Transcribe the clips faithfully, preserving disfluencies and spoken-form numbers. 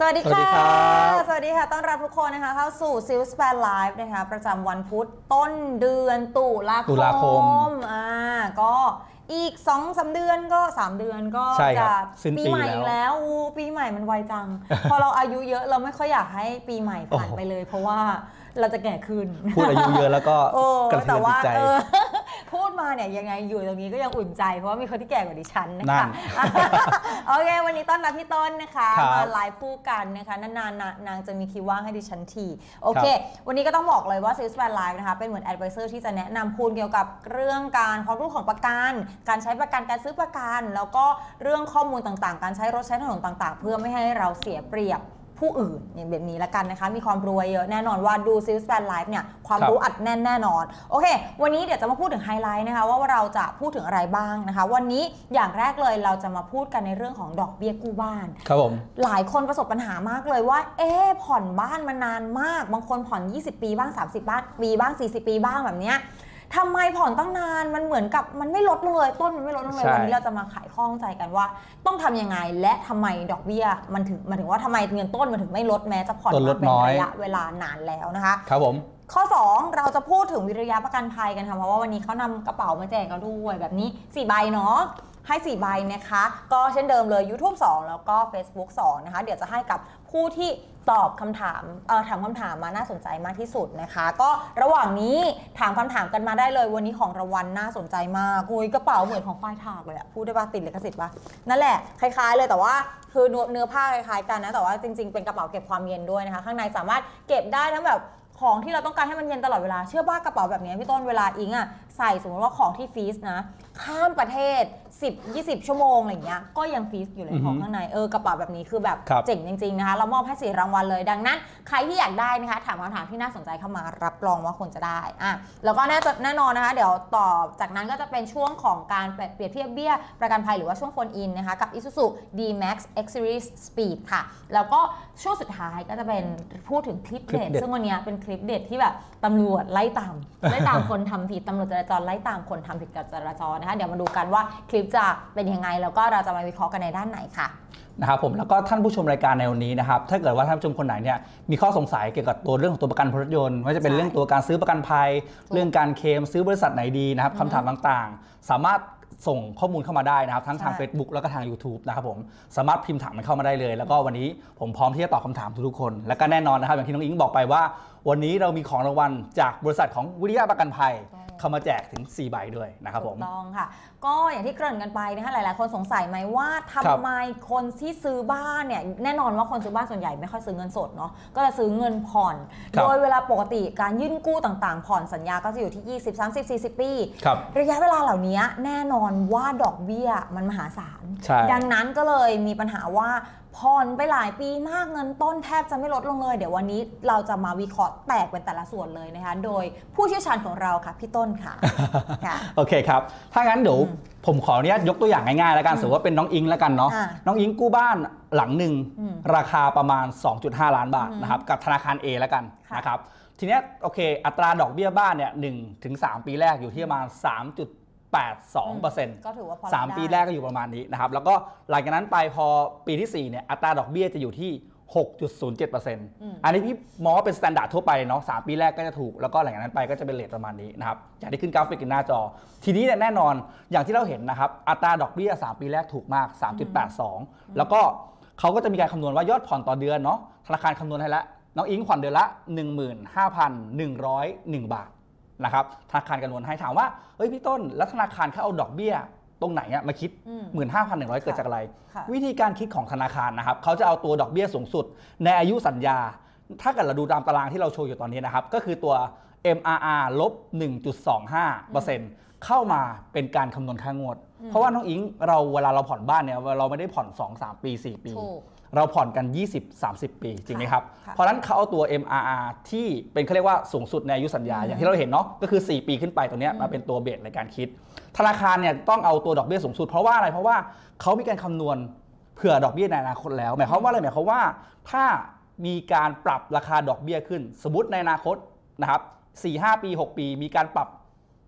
สวัสดีค่ะสวัสดีค่ะต้อนรับทุกคนนะคะเข้าสู่ Salesman Live นะคะประจำวันพุธต้นเดือนตุลาคมตุลาคมอ่าก็อีก สองถึงสาม เดือนก็สามเดือนก็จะปีใหม่แล้วปีใหม่มันไวจัง พอเราอายุเยอะเราไม่ค่อยอยากให้ปีใหม่ผ่านไปเลยเพราะว่าเราจะแก่ขึ้นพูดอายุเยอะแล้วก็กระเทือนจิตใจพูดมาเนี่ยยังไงอยู่ตรงนี้ก็ยังอุ่นใจเพราะว่ามีคนที่แก่กว่าดิฉันนะคะโอเควันนี้ต้อนรับพี่ต้นนะคะมาไลฟ์คู่กันนะคะนานๆนางจะมีคิวว่างให้ดิฉันทีโอเควันนี้ก็ต้องบอกเลยว่า Salesman Live นะคะเป็นเหมือน Advisor ที่จะแนะนำคุณเกี่ยวกับเรื่องการความรู้ของประกันการใช้ประกันการซื้อประกันแล้วก็เรื่องข้อมูลต่างๆการใช้รถใช้ถนนต่างๆเพื่อไม่ให้เราเสียเปรียบผู้อื่นอย่างแบบนี้ละกันนะคะมีความรู้เยอะแน่นอนว่าดู Salesman Live เนี่ยความรู้อัดแน่นแน่นอนโอเควันนี้เดี๋ยวจะมาพูดถึงไฮไลท์นะคะว่าเราจะพูดถึงอะไรบ้างนะคะวันนี้อย่างแรกเลยเราจะมาพูดกันในเรื่องของดอกเบี้ยกู้บ้านครับผมหลายคนประสบปัญหามากเลยว่าเอ๊ะผ่อนบ้านมานานมากบางคนผ่อนยี่สิบปีบ้างสามสิบปีบ้างสี่สิบปีบ้างแบบเนี้ยทำไมผ่อนตั้งนานมันเหมือนกับมันไม่ลดลงเลยต้นมันไม่ลดลงเลยวันนี้เราจะมาไขข้อข้องใจกันว่าต้องทำยังไงและทำไมดอกเบี้ยมันถึงมันถึงว่าทำไมเงินต้นมันถึงไม่ลดแม้จะผ่อนมาเป็นระยะเวลานานแล้วนะคะครับผมข้อสองเราจะพูดถึงวิริยะประกันภัยกันค่ะเพราะว่าวันนี้เขานำกระเป๋ามาแจกกันด้วยแบบนี้สี่ใบเนาะให้สี่ใบนะคะก็เช่นเดิมเลย YouTube สองแล้วก็ Facebook สองนะคะเดี๋ยวจะให้กับผู้ที่ตอบคำถามเอ่อถามคำถามมาน่าสนใจมากที่สุดนะคะก็ระหว่างนี้ถามคำถามกันมาได้เลยวันนี้ของรางวัลน่าสนใจมากคุยกระเป๋าเหมือนของฝ้ายถากเลยอะพูดได้ป่ะติดลิขสิทธิ์ป่ะนั่นแหละคล้ายๆเลยแต่ว่าคือเนื้อผ้าคล้ายๆกันนะแต่ว่าจริงๆเป็นกระเป๋าเก็บความเย็นด้วยนะคะข้างในสามารถเก็บได้ทั้งแบบของที่เราต้องการให้มันเย็นตลอดเวลาเชื่อว่ากระเป๋าแบบนี้พี่ต้นเวลาอิงอ่ะใส่สมมติว่าของที่ฟรีซนะข้ามประเทศสิบ ยี่สิบชั่วโมงอะไรอย่างเงี้ยก็ยังฟรีซอยู่เลยของข้างในเออกระเป๋าแบบนี้คือแบบเจ๋งจริงๆนะคะเรามอบให้สี่รางวัลเลยดังนั้นใครที่อยากได้นะคะถามคำถามที่น่าสนใจเข้ามารับรองว่าคุณจะได้อ่ะแล้วก็แน่แน่นอนนะคะเดี๋ยวต่อจากนั้นก็จะเป็นช่วงของการเปรียบเทียบเบี้ยประกันภัยหรือว่าช่วงโฟนอินนะคะกับ Isuzu D-Max X Series Speed ค่ะแล้วก็ช่วงสุดท้ายก็จะเป็นพูดถึงคลิปเด็ดซึ่งวันนี้เป็นคลิปเด็ดที่แบบตำรวจไล่ตามไล่ตามคนทำผิดตำรวจจราจรไล่ตามคนทำผิดกับจราจรนะคะเดี๋ยวมาดูกันว่าคลิปจะเป็นยังไงแล้วก็เราจะมาวิเคราะห์กันในด้านไหนค่ะนะครับผมแล้วก็ท่านผู้ชมรายการในวันนี้นะครับถ้าเกิดว่าท่านผู้ชมคนไหนเนี่ยมีข้อสงสัยเกี่ยวกับตัวเรื่องของตัวประกันรถยนต์ว่าจะเป็นเรื่องตัวการซื้อประกันภัยเรื่องการเคลมซื้อบริษัทไหนดีนะครับคำถามต่างๆสามารถส่งข้อมูลเข้ามาได้นะครับทั้งทาง Facebook แล้วก็ทาง YouTube นะครับผมสามารถพิมพ์ถามมันเข้ามาได้เลยแล้วก็วันนี้ผมพร้อมที่จะตอบคำถามทุกๆคนและก็แน่นอนนะครับอย่างที่น้องอิงบอกไปว่าวันนี้เรามีของรางวัลจากบริษัทของวิริยะประกันภัยเข้ามาแจกถึงสี่ใบด้วยนะครับผมถูกต้องค่ะก็อย่างที่เกริ่นกันไปนะคะหลายๆคนสงสัยไหมว่าทำไมคนที่ซื้อบ้านเนี่ยแน่นอนว่าคนซื้อบ้านส่วนใหญ่ไม่ค่อยซื้อเงินสดเนาะก็จะซื้อเงินผ่อนโดยเวลาปกติการยื่นกู้ต่างๆผ่อนสัญญาก็จะอยู่ที่ยี่สิบ สามสิบ สี่สิบปีระยะเวลาเหล่านี้แน่นอนว่าดอกเบี้ยมันมหาศาลดังนั้นก็เลยมีปัญหาว่าผ่อนไปหลายปีมากเงินต้นแทบจะไม่ลดลงเลยเดี๋ยววันนี้เราจะมาวิเคราะห์แตกเป็นแต่ละส่วนเลยนะคะโดยผู้เชี่ยวชาญของเราค่ะพี่ต้นค่ะโอเคครับถ้างั้นเดี๋ยวผมขออนุญาตยกตัวอย่างง่ายๆแล้วกันสมมติว่าเป็นน้องอิงแล้วกันเนาะน้องอิงกู้บ้านหลังหนึ่งราคาประมาณ สองจุดห้า ล้านบาทนะครับกับธนาคาร A แล้วกันนะครับทีนี้โอเคอัตราดอกเบี้ยบ้านเนี่ยหนึ่งถึงสามปีแรกอยู่ที่ประมาณ สามจุดแปดสองเปอร์เซ็นต์ก็ถือว่าพอสามปีแรกก็อยู่ประมาณนี้นะครับแล้วก็หลังจากนั้นไปพอปีที่สี่เนี่ยอัตราดอกเบี้ยจะอยู่ที่ หกจุดศูนย์เจ็ดเปอร์เซ็นต์ อันนี้พี่มองว่าเป็นมาตรฐานทั่วไปเนาะสามปีแรกก็จะถูกแล้วก็หลังจากนั้นไปก็จะเป็นเรทประมาณนี้นะครับอย่างที่ขึ้นกราฟิกหน้าจอทีนี้เนี่ยแน่นอนอย่างที่เราเห็นนะครับอัตราดอกเบี้ยสามปีแรกถูกมาก สามจุดแปดสอง แล้วก็เขาก็จะมีการคำนวณว่ายอดผ่อนต่อเดือนเนาะธนาคารคำนวณให้แล้วน้องอิงผ่อนเดือนละ หนึ่งหมื่นห้าพันหนึ่งร้อยเอ็ด บาทนะครับธนาคารคำนวณให้ถามว่าเฮ้ยพี่ต้นแล้วธนาคารเขาเอาดอกเบี้ยตรงไหนอะมาคิด หนึ่งหมื่นห้าพันหนึ่งร้อย เกิดจากอะไรวิธีการคิดของธนาคารนะครับเขาจะเอาตัวดอกเบี้ยสูงสุดในอายุสัญญาถ้าเกิดเราดูตามตารางที่เราโชว์อยู่ตอนนี้นะครับก็คือตัว เอ็ม อาร์ อาร์ ลบ หนึ่งจุดสองห้าเปอร์เซ็นต์ เข้ามาเป็นการคำนวณค่างวดเพราะว่าน้องอิงเราเวลาเราผ่อนบ้านเนี่ยเราไม่ได้ผ่อน สอง สาม ปี สี่ ปีเราผ่อนกัน ยี่สิบ สามสิบ ปีจริงไหมครับเพราะฉะนั้นเขาเอาตัว เอ็ม อาร์ อาร์ ที่เป็นเขาเรียกว่าสูงสุดในอายุสัญญาอย่างที่เราเห็นเนาะก็คือสี่ปีขึ้นไปตัวนี้มาเป็นตัวเบสในการคิดธนาคารเนี่ยต้องเอาตัวดอกเบี้ยสูงสุดเพราะว่าอะไรเพราะว่าเขามีการคำนวณเผื่อดอกเบี้ยในอนาคตแล้วหมายความว่าอะไรหมายความว่าถ้ามีการปรับราคาดอกเบี้ยขึ้นสมมติในอนาคตนะครับ สี่ห้า ปีหกปีมีการปรับ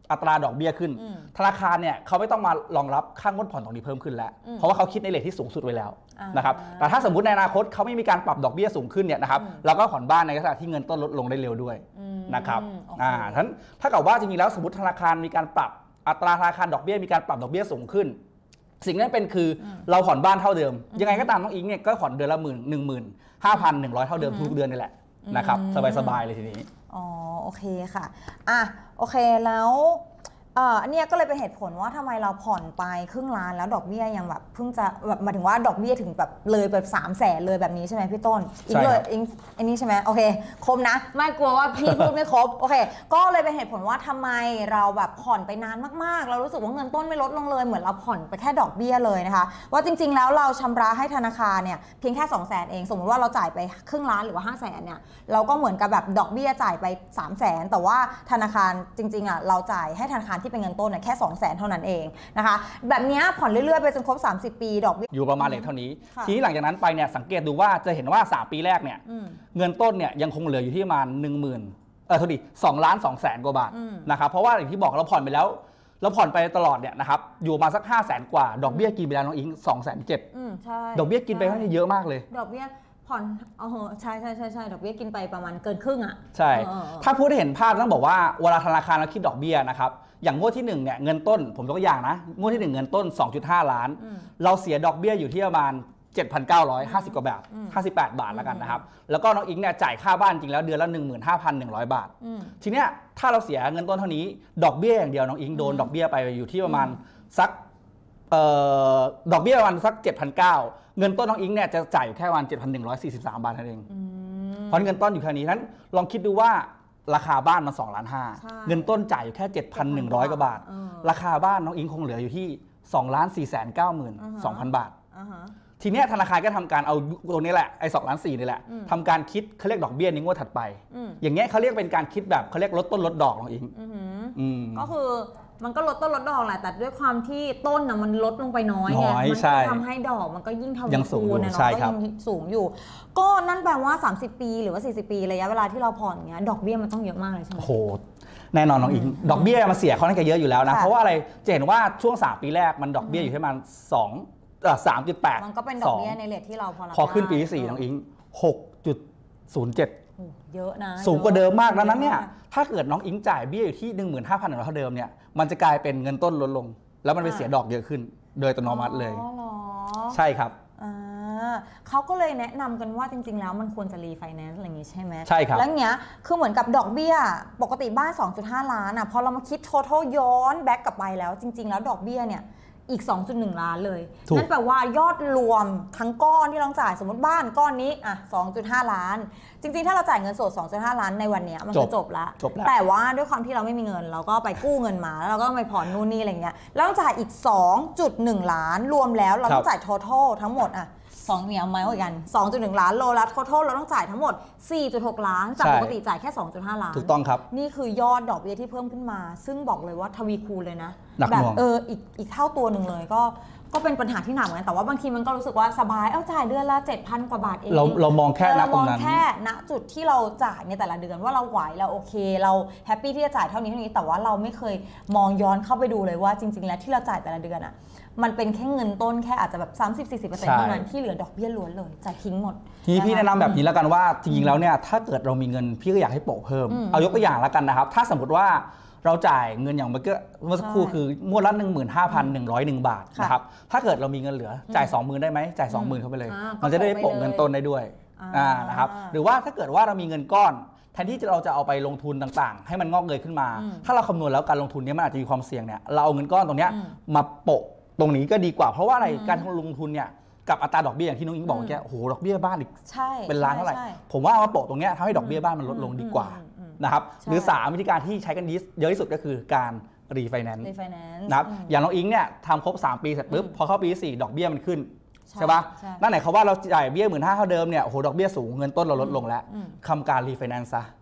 อัตราดอกเบี้ยขึ้นธนาคารเนี่ยเขาไม่ต้องมารองรับค่างวดผ่อนตรงนี้เพิ่มขึ้นแล้วเพราะว่าเขาคิดในเรทที่สูงสุดไว้แล้วนะครับแต่ถ้าสมมติในอนาคตเขาไม่มีการปรับดอกเบี้ยสูงขึ้นเนี่ยนะครับเราก็ผ่อนบ้านในลักษณะที่เงินต้นลดลงได้เร็วด้วยนะครับอ่าท่านถ้าเกิดว่าจริงๆแล้วสมมติธนาคารมีการปรับอัตราธนาคารดอกเบี้ยมีการปรับดอกเบี้ยสูงขึ้นสิ่งนั้นเป็นคือเราผ่อนบ้านเท่าเดิมยังไงก็ตามน้องอิงเนี่ยก็ผ่อนเดือนละหมื่นหนึ่งหมื่นห้าพันหนึ่งร้อยเท่าเดิมทุกเดือนนี่แหละนะครับสบายๆเลยทีนี้อ๋อโอเคค่ะอ่ะโอเคแล้วอันนี้ก็เลยเป็นเหตุผลว่าทำไมเราผ่อนไปครึ่งล้านแล้วดอกเบี้ยยังแบบเพิ่งจะแบบหมายถึงว่าดอกเบี้ยถึงแบบเลยแบบสามแสนเลยแบบนี้ใช่ไหมพี่ต้นอีกเลยอีกอันนี้ใช่ไหมโอเคครบนะไม่กลัวว่าพี่พูดไม่ครบโอเคก็เลยเป็นเหตุผลว่าทำไมเราแบบผ่อนไปนานมากๆเรารู้สึกว่าเงินต้นไม่ลดลงเลยเหมือนเราผ่อนไปแค่ดอกเบี้ยเลยนะคะว่าจริงๆแล้วเราชำระให้ธนาคารเนี่ยเพียงแค่สองแสนเองสมมติว่าเราจ่ายไปครึ่งล้านหรือว่าห้าแสนเนี่ยเราก็เหมือนกับแบบดอกเบี้ยจ่ายไปสามแสนแต่ว่าธนาคารจริงๆอ่ะเราจ่ายให้ธนาคารที่เป็นเงินต้นเนี่ยแค่สองแสนเท่านั้นเองนะคะแบบนี้ผ่อนเรื่อยๆไปจนครบสามสิบปีดอกเบี้ยอยู่ประมาณเลทเท่านี้ทีนี้หลังจากนั้นไปเนี่ยสังเกตดูว่าจะเห็นว่าสามปีแรกเนี่ยเงินต้นเนี่ยยังคงเหลืออยู่ที่ประมาณหนึ่งหมื่นเออโทษดีสองล้านสองแสนกว่าบาทนะครับเพราะว่าอย่างที่บอกเราผ่อนไปแล้วเราผ่อนไปตลอดเนี่ยนะครับอยู่มาสักห้าแสนกว่าดอกเบี้ยกินไปแล้วน้องอิงสองแสนเจ็ดดอกเบี้ยกินไปค่อนข้างเยอะมากเลยดอกเบี้ยผ่อนเออใช่ใช่ใช่ใช่ดอกเบี้ยกินไปประมาณเกินครึ่งอ่ะใช่ถ้าพูดให้เห็นภาพต้องบอกว่าเวลาธนาคารเราคิดดอกเบี้ยนะครับอย่างงวดที่หนึ่งเนี่ยเงินต้นผมยกตัวอย่างนะงวดที่หนึ่งเงินต้น สองจุดห้า ล้านเราเสียดอกเบี้ยอยู่ที่ประมาณ เจ็ดพันเก้าร้อยห้าสิบ กว่าบาทห้าสิบแปดบาทแล้วกันนะครับแล้วก็น้องอิงเนี่ยจ่ายค่าบ้านจริงแล้วเดือนละ หนึ่งหมื่นห้าพันหนึ่งร้อย บาททีเนี้ยถ้าเราเสียเงินต้นเท่านี้ดอกเบี้ยอย่างเดียวน้องอิงโดนดอกเบี้ยไปอยู่ที่ประมาณสักดอกเบี้ยประมาณสัก เจ็ดพันเก้าร้อย เงินต้นน้องอิงเนี่ยจะจ่ายอยู่แค่ประมาณ เจ็ดพันหนึ่งร้อยสี่สิบสาม บาทนั่นเองเพราะเงินต้นอยู่แค่นี้นั้นลองคิดดูว่าราคาบ้านมันสองล้านห้าเงินต้นจ่ายอยู่แค่ เจ็ดพันหนึ่งร้อย กว่าบาทราคาบ้านน้องอิงคงเหลืออยู่ที่ สองล้านสี่แสนเก้าหมื่นสองพัน บาททีเนี้ยธนาคารก็ทำการเอาตัวนี้แหละไอ้สองล้านสี่นี่แหละทำการคิดเขาเรียกดอกเบี้ยในงวดถัดไปอย่างเงี้ยเขาเรียกเป็นการคิดแบบเขาเรียกลดต้นลดดอกน้องอิงก็คือมันก็ลดต้นลดดอกแหละแต่ด้วยความที่ต้นน่ะมันลดลงไปน้อยไงมันก็ทำให้ดอกมันก็ยิ่งทวีคูณนะเนาะก็ยังสูงอยู่ก็นั่นแปลว่าสามสิบปีหรือว่าสี่สิบปีระยะเวลาที่เราผ่อนเงี้ยดอกเบี้ยมันต้องเยอะมากเลยใช่ไหมโอ้โหแน่นอนน้องอิงดอกเบี้ยมันเสียเขาน่าจะเยอะอยู่แล้วนะเพราะว่าอะไรจะเห็นว่าช่วงสามปีแรกมันดอกเบี้ยอยู่ที่ประมาณสองเอ่อ สามจุดแปดมันก็เป็นดอกเบี้ยในเรทที่เราพอรับพอขึ้นปีที่สี่น้องอิง หกจุดศูนย์เจ็ดเยอะนะสูงกว่าเดิมมากดังนั้นเนี่ยถ้าเกิดน้องอิงจ่ายเบี้ยอยู่ที่ หนึ่งหมื่นห้าพัน เท่าเดิมเนี่ยมันจะกลายเป็นเงินต้นลดลงแล้วมันไปเสียดอกเยอะขึ้นโดยอัตโนมัติเลยใช่ครับเขาก็เลยแนะนำกันว่าจริงๆแล้วมันควรจะรีไฟแนนซ์อะไรอย่างงี้ใช่ไหมใช่ครับแล้วเงี้ยคือเหมือนกับดอกเบี้ยปกติบ้าน สองจุดห้า ล้านอ่ะพอเรามาคิด total ย้อนแบ็กกลับไปแล้วจริงๆแล้วดอกเบี้ยเนี่ยอีก สองจุดหนึ่ง ล้านเลยนั่นแปลว่ายอดรวมทั้งก้อนที่เราจ่ายสมมติบ้านก้อนนี้อ่ะ สองจุดห้า ล้านจริงๆถ้าเราจ่ายเงินสด สองจุดห้า ล้านในวันนี้มันก็จบละแต่ว่าด้วยความที่เราไม่มีเงินเราก็ไปกู้เงินมาแล้วเราก็ไปผ่อนนู่นนี่อะไรเงี้ยแล้วต้องจ่ายอีก สองจุดหนึ่ง ล้านรวมแล้วเราต้องจ่าย total ทั้งหมดอ่ะสองเนี่ยมาเหมือนกัน สองจุดหนึ่ง ล้านโลละโทษเราต้องจ่ายทั้งหมด สี่จุดหก ล้านจากปกติจ่ายแค่ สองจุดห้า ล้านถูกต้องครับนี่คือยอดดอกเบี้ยที่เพิ่มขึ้นมาซึ่งบอกเลยว่าทวีคูณเลยนะแบบเอออีกอีกเท่าตัวหนึ่งเลยก็ก็เป็นปัญหาที่หนักเหมือนกันแต่ว่าบางทีมันก็รู้สึกว่าสบายเอ้าจ่ายเดือนละ เจ็ดพัน กว่าบาทเองเราเรามองแค่ณตรงนั้นเรามองแค่ณจุดที่เราจ่ายในแต่ละเดือนว่าเราไหวเราโอเคเราแฮปปี้ที่จะจ่ายเท่านี้เท่านี้แต่ว่าเราไม่เคยมองย้อนเข้าไปดูเลยว่าจริงๆแล้วที่เราจ่ายแต่ละเดือนอ่ะมันเป็นแค่เงินต้นแค่อาจจะแบบ สามสิบถึงสี่สิบเปอร์เซ็นต์ เท่านั้นที่เหลือดอกเบี้ยล้วนเลยจ่ายทิ้งหมดทีนี้พี่แนะนำแบบนี้แล้วกันว่าจริงๆแล้วเนี่ยถ้าเกิดเรามีเงินพี่ก็อยากให้โปะเพิ่มเอายกตัวอย่างแล้วกันนะครับถ้าสมมติว่าเราจ่ายเงินอย่างเมื่อกี้เมื่อสักครู่คืองวดละ หนึ่งหมื่นห้าพันหนึ่งร้อยเอ็ด บาทนะครับถ้าเกิดเรามีเงินเหลือจ่าย สองหมื่น ได้ไหมจ่าย สองหมื่น เข้าไปเลยมันจะได้โปะเงินต้นได้ด้วยนะครับหรือว่าถ้าเกิดว่าเรามีเงินก้อนแทนที่เราจะเอาไปลงทุนต่างๆให้มันงอกเงยขึ้นมาถ้าเราคำนวณแล้วการลงทุนนี้มันอาจจะมีความเสี่ยงเนี่ยเราเอาเงินก้อนตรงนี้มาโปะตรงนี้ก็ดีกว่าเพราะว่าอะไรการลงทุนเนี่ยกับอัตราดอกเบี้ยอย่างที่น้องอิงบอกแกโอ้โหดอกเบี้ยบ้านอีกเป็นล้านเท่าไหร่ผมว่ามาโปะตรงนี้ทำให้ดอกเบี้ยบ้านมันลดลงดีกว่านะครับหรือสามวิธีการที่ใช้กันเยอะที่สุดก็คือการรีไฟแนนซ์นะครับอย่างน้องอิงเนี่ยทำครบสามปีเสร็จปุ๊บพอเข้าปีที่สี่ดอกเบี้ยมันขึ้นใช่ป่ะนั่นหมายความว่าเราจ่ายเบี้ยหมื่นห้าเท่าเดิมเนี่ยโอ้โหดอกเบี้ยสูงเงินต้นเราลดลงแล้วทำการรีไฟแนนซ์ซะ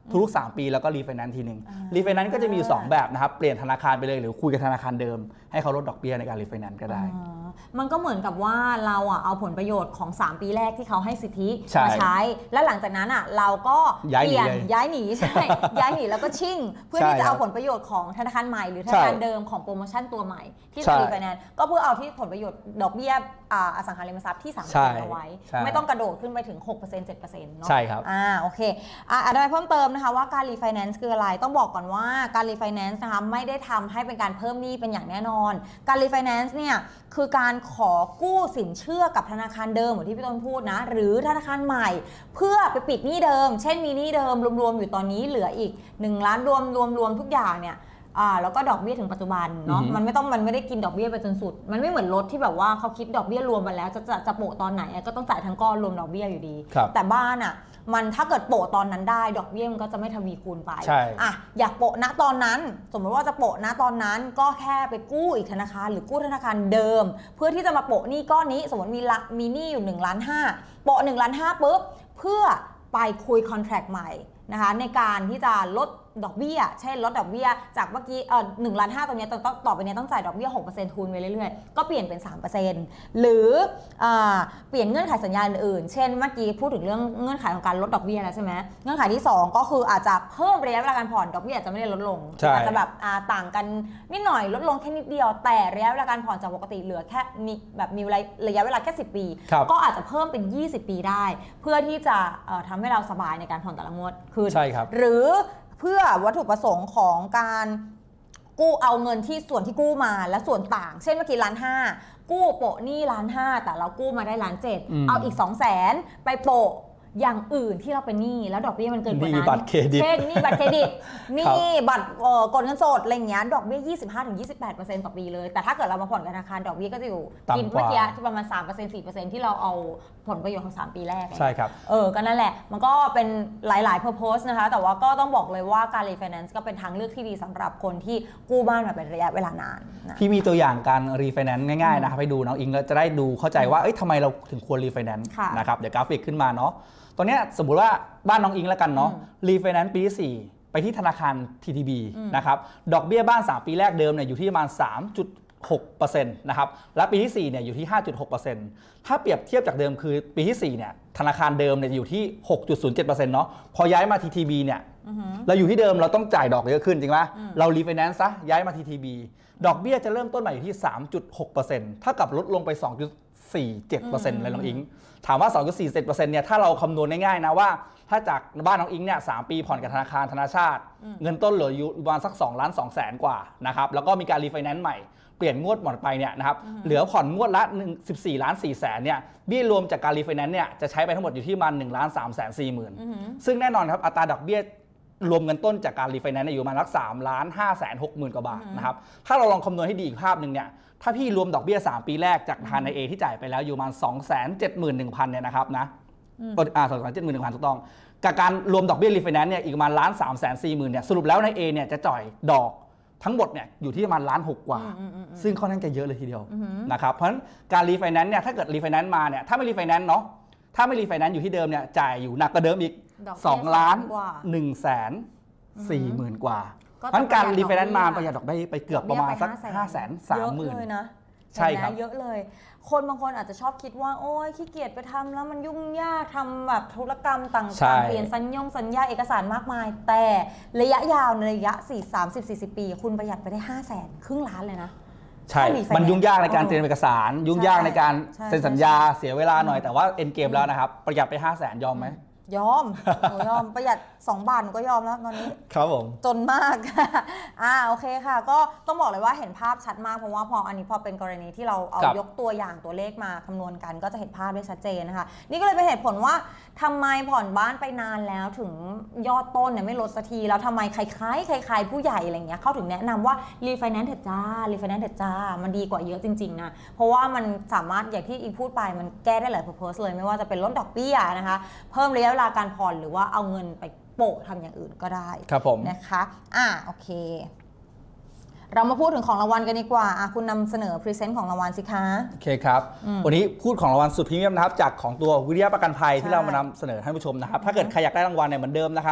ทุกๆสามปีแล้วก็รีไฟแนนซ์ทีหนึ่งรีไฟแนนซ์ก็จะมีอยู่สองแบบนะครับเปลี่ยนธนาคารไปเลยหรือคุยกับธนาคารเดิมให้เขาลดดอกเบี้ยในการรีไฟแนนซ์ก็ได้มันก็เหมือนกับว่าเราอ่ะเอาผลประโยชน์ของสามปีแรกที่เขาให้สิทธิใช่มาใช้แล้วหลังจากนั้นอ่ะเราก็เปลี่ยนย้ายหนีเลยย้ายหนีใช่ ย้ายหนีแล้วก็ชิ่งเพื่อใช่ที่จะเอาครับผลประโยชน์ของธนาคารใหม่หรือธนาคารเดิมของโปรโมชั่นตัวใหม่ที่ใช่รีไฟแนนซ์ก็เพื่อเอาที่ผลประโยชน์ดอกเบี้ยอ่าอสังหาริมทรัพย์ที่ สามเปอร์เซ็นต์ เอาไว้ใช่ไม่ต้องกระโดดขึ้นไปถึง หกเปอร์เซ็นต์ เจ็ดเปอร์เซ็นต์ เนาะใช่ครับอ่าโอเคอ่าอธิบายเพิ่มเติมนะคะว่าการรีไฟแนนซ์คืออะไรต้องบอกก่อนว่าการรีไฟแนนซ์นะคะไม่ได้ทำให้เป็นการเพิ่มหนี้เป็นอย่างแน่นอนการรีไฟแนนซ์เนี่ยคือการขอกู้สินเชื่อกับธนาคารเดิมเหมือนที่พี่ต้นพูดนะหรือธนาคารใหม่เพื่อไปปิดหนี้เดิมเช่นมีหนี้เดิมรวมๆอยู่ตอนนี้เหลืออีกหนึ่งล้านรวมรวมรวมทุกอย่างเนี่ยอ่าแล้วก็ดอกเบี้ยถึงปัจจุบันเนาะมันไม่ต้องมันไม่ได้กินดอกเบี้ยไปจนสุดมันไม่เหมือนรถที่แบบว่าเขาคิดดอกเบี้ยรวมมาแล้วจะจะจะโปะตอนไหนก็ต้องจ่ายทั้งก้อนรวมดอกเบี้ยอยู่ดีแต่บ้านอ่ะมันถ้าเกิดโปะตอนนั้นได้ดอกเบี้ยมันก็จะไม่ทวีคูณไปอ่ะอยากโปะณตอนนั้นสมมติว่าจะโปะณตอนนั้นก็แค่ไปกู้อีกธนาคารหรือกู้ธนาคารเดิมเพื่อที่จะมาโปะหนี้ก้อนนี้สมมติมีละมีหนี้อยู่หนึ่งล้านห้าโปะหนึ่งล้านห้าปุ๊บเพื่อไปคุยคอนแทรคใหม่นะคะในการที่จะลดดอกเบี้ยเช่นลดดอกเบี้ยจากเมื่อกี้เออหนึ่งล้านห้าตรงนี้ต่อต่อไปนี้ต้องจ่ายดอกเบี้ย หกเปอร์เซ็นต์ ทูนไปเรื่อยๆก็เปลี่ยนเป็น สามเปอร์เซ็นต์ หรืออ่าเปลี่ยนเงื่อนไขสัญญาอื่นๆเช่นเมื่อกี้พูดถึงเรื่องเงื่อนไขของการลดดอกเบี้ยแล้วใช่ไหมเงื่อนไขที่สองก็คืออาจจะเพิ่มระยะเวลาการผ่อนดอกเบี้ยอาจจะไม่ได้ลดลงอาจจะแบบต่างกันนิดหน่อยลดลงแค่นิดเดียวแต่ระยะเวลาการผ่อนจากปกติเหลือแค่มีแบบมีระยะเวลาแค่สิบปีก็อาจจะเพิ่มเป็นยี่สิบปีได้เพื่อที่จะทำให้เราสบายในการผ่อนแต่ละงวดคืนหรือเพื่อวัตถุประสงค์ของการกู้เอาเงินที่ส่วนที่กู้มาและส่วนต่างเช่นเมื่อกี้ล้านห้ากู้โปะหนี้ล้านห้าแต่เรากู้มาได้ล้านเจ็ดเอาอีกสองแสนไปโปะอย่างอื่นที่เราเป็นหนี้แล้วดอกเบี้ยมันเกินกว่านั้นเช่นหนี้บัตรเครดิตหนี้บัตรกดเงินสดอะไรอย่างเงี้ยดอกเบี้ย ยี่สิบห้าถึงยี่สิบแปดเปอร์เซ็นต์ ต่อปีเลยแต่ถ้าเกิดเรามาผ่อนธนาคารดอกเบี้ยก็จะอยู่กินเมื่อกี้ที่ประมาณ สามเปอร์เซ็นต์ สี่เปอร์เซ็นต์ ที่เราเอาผลประโยชน์ของสามปีแรกใช่ครับเออก็นั่นแหละมันก็เป็นหลายๆ purpose นะคะแต่ว่าก็ต้องบอกเลยว่าการ refinance ก็เป็นทางเลือกที่ดีสำหรับคนที่กู้บ้านมาเป็นระยะเวลานานนะพี่มีตัวอย่างการ refinance ง่ายๆนะครับให้ดูน้องอิงแล้วจะได้ดูเข้าใจว่าเอ้ยทำไมเราถึงควร refinance นะครับเดี๋ยวกราฟิกขึ้นมาเนาะตอนนี้สมมุติว่าบ้านน้องอิงแล้วกันเนาะรีไฟแนนซ์ปีที่สี่ไปที่ธนาคาร ที ที บี นะครับดอกเบี้ยบ้านสามปีแรกเดิมเนี่ยอยู่ที่ประมาณ สามจุดหกเปอร์เซ็นต์ นะครับและปีที่สี่เนี่ยอยู่ที่ ห้าจุดหกเปอร์เซ็นต์ ถ้าเปรียบเทียบจากเดิมคือปีที่สี่เนี่ยธนาคารเดิมเนี่ยอยู่ที่ หกจุดศูนย์เจ็ดเปอร์เซ็นต์ เนาะพอย้ายมา ที ที บี เนี่ยเราอยู่ที่เดิมเราต้องจ่ายดอกเยอะขึ้นจริงไหมเรารีไฟแนนซ์ซะย้ายมา ที ที บี ดอกเบี้ยจะเริ่มต้นใหม่อยู่ที่ สามจุดหกเปอร์เซ็นต์ ถ้ากับลดลงไป สองจุดสี่เจ็ดเปอร์เซ็นต์ เลยน้องอิงถามว่า สองจุดสี่เจ็ดเปอร์เซ็นต์ เนี่ยถ้าเราคำนวณง่ายๆนะว่าถ้าจากบ้านน้องอิงเนี่ยสามปีผ่อนกับธนาคารธนาชาติเงินต้นเหลืออยู่ประมาณสักสองล้านสองแสนกว่านะครับแล้วก็มีการรีไฟแนนซ์ใหม่เปลี่ยนงวดหมดไปเนี่ยนะครับเหลือผ่อนงวดละสิบสี่ล้านสี่แสนเนี่ยเบี้ยรวมจากการรีไฟแนนซ์เนี่ยจะใช้ไปทั้งหมดอยู่ที่ประมาณหนึ่งล้านสามแสนสี่หมื่นซึ่งแน่นอนครับอัตราดอกเบี้ยรวมเงินต้นจากการรีไฟแนนซ์อยู่ประมาณสักสามล้านห้าแสนหกหมื่นกว่าบาทนะครับถ้าเราลองคำนวณให้ดีอีกภาพหนึ่งเนี่ยถ้าพี่รวมดอกเบี้ยสามปีแรกจากธนาคาร เอ ที่จ่ายไปแล้วอยู่ประมาณ สองแสนเจ็ดหมื่นหนึ่งพัน เนี่ยนะครับนะอ่า สองแสนเจ็ดหมื่นหนึ่งพัน ถูกต้องกับการรวมดอกเบี้ยรีไฟแนนซ์เนี่ยอีกประมาณล้านสามแสนสี่หมื่นเนี่ยสรุปแล้วใน A เนี่ยจะจ่ายดอกทั้งหมดเนี่ยอยู่ที่ประมาณล้านหกกว่าซึ่งค่อนข้างจะเยอะเลยทีเดียวนะครับเพราะฉะนั้นการรีไฟแนนซ์เนี่ยถ้าเกิดรีไฟแนนซ์มาเนี่ยถ้าไม่รีไฟแนนซ์เนาะถ้าไม่รีไฟแนนซ์อยู่ที่เดิมเนี่ยจ่ายอยู่หนักกว่าเดิมอีกสองล้านหนึ่งแสนสี่หมื่นกว่าเพราะฉะนั้นการรีไฟแนนซ์มาประหยัดดอกได้ไปเกือบประมาณสักห้าแสนสามหมื่นใช่ครับเยอะเลยคนบางคนอาจจะชอบคิดว่าโอ้ยขี้เกียจไปทำแล้วมันยุ่งยากทำแบบธุรกรรมต่างๆเปลี่ยนสัญญงสัญญาเอกสารมากมายแต่ระยะยาวในระยะสี่ สามสิบ สี่สิบปีคุณประหยัดไปได้ห้าแสนครึ่งล้านเลยนะใช่มันยุ่งยากในการเตรียมเอกสารยุ่งยากในการเซ็นสัญญาเสียเวลาหน่อยแต่ว่าเอ็นเกมแล้วนะครับประหยัดไปห้าแสนยอมไหมยอมหนูยอมประหยัดสองบาทหนูก็ยอมแล้วตอนนี้ครับผมจนมากอ่าโอเคค่ะก็ต้องบอกเลยว่าเห็นภาพชัดมากเพราะว่าพออันนี้พอเป็นกรณีที่เราเอายกตัวอย่างตัวเลขมาคำนวณกันก็จะเห็นภาพได้ชัดเจนนะคะนี่ก็เลยเป็นเหตุผลว่าทำไมผ่อนบ้านไปนานแล้วถึงยอดต้นเนี่ยไม่ลดสักทีแล้วทำไมใครๆใครๆผู้ใหญ่อะไรเงี้ยเขาถึงแนะนำว่ารีไฟแนนซ์เถอะจ้ารีไฟแนนซ์เถอะจ้ามันดีกว่าเยอะจริงๆนะเพราะว่ามันสามารถอย่างที่อีพูดไปมันแก้ได้หลาย purpose เลยไม่ว่าจะเป็นลดดอกเบี้ยนะคะเพิ่มระยะเวลาการผ่อนหรือว่าเอาเงินไปโปะทำอย่างอื่นก็ได้ครับผมนะคะอ่ะโอเคเรามาพูดถึงของรางวัลกันดีกว่าอ่ะคุณนำเสนอพรีเซนต์ของรางวัลสิคะโอเคครับวันนี้พูดของรางวัลสุดพรีเมียมนะครับจากของตัววิริยะประกันภัยที่เรามานำเสนอให้ผู้ชมนะครับถ้าเกิดใครอยากได้รางวัลเนี่ยเหมือนเดิมนะครับ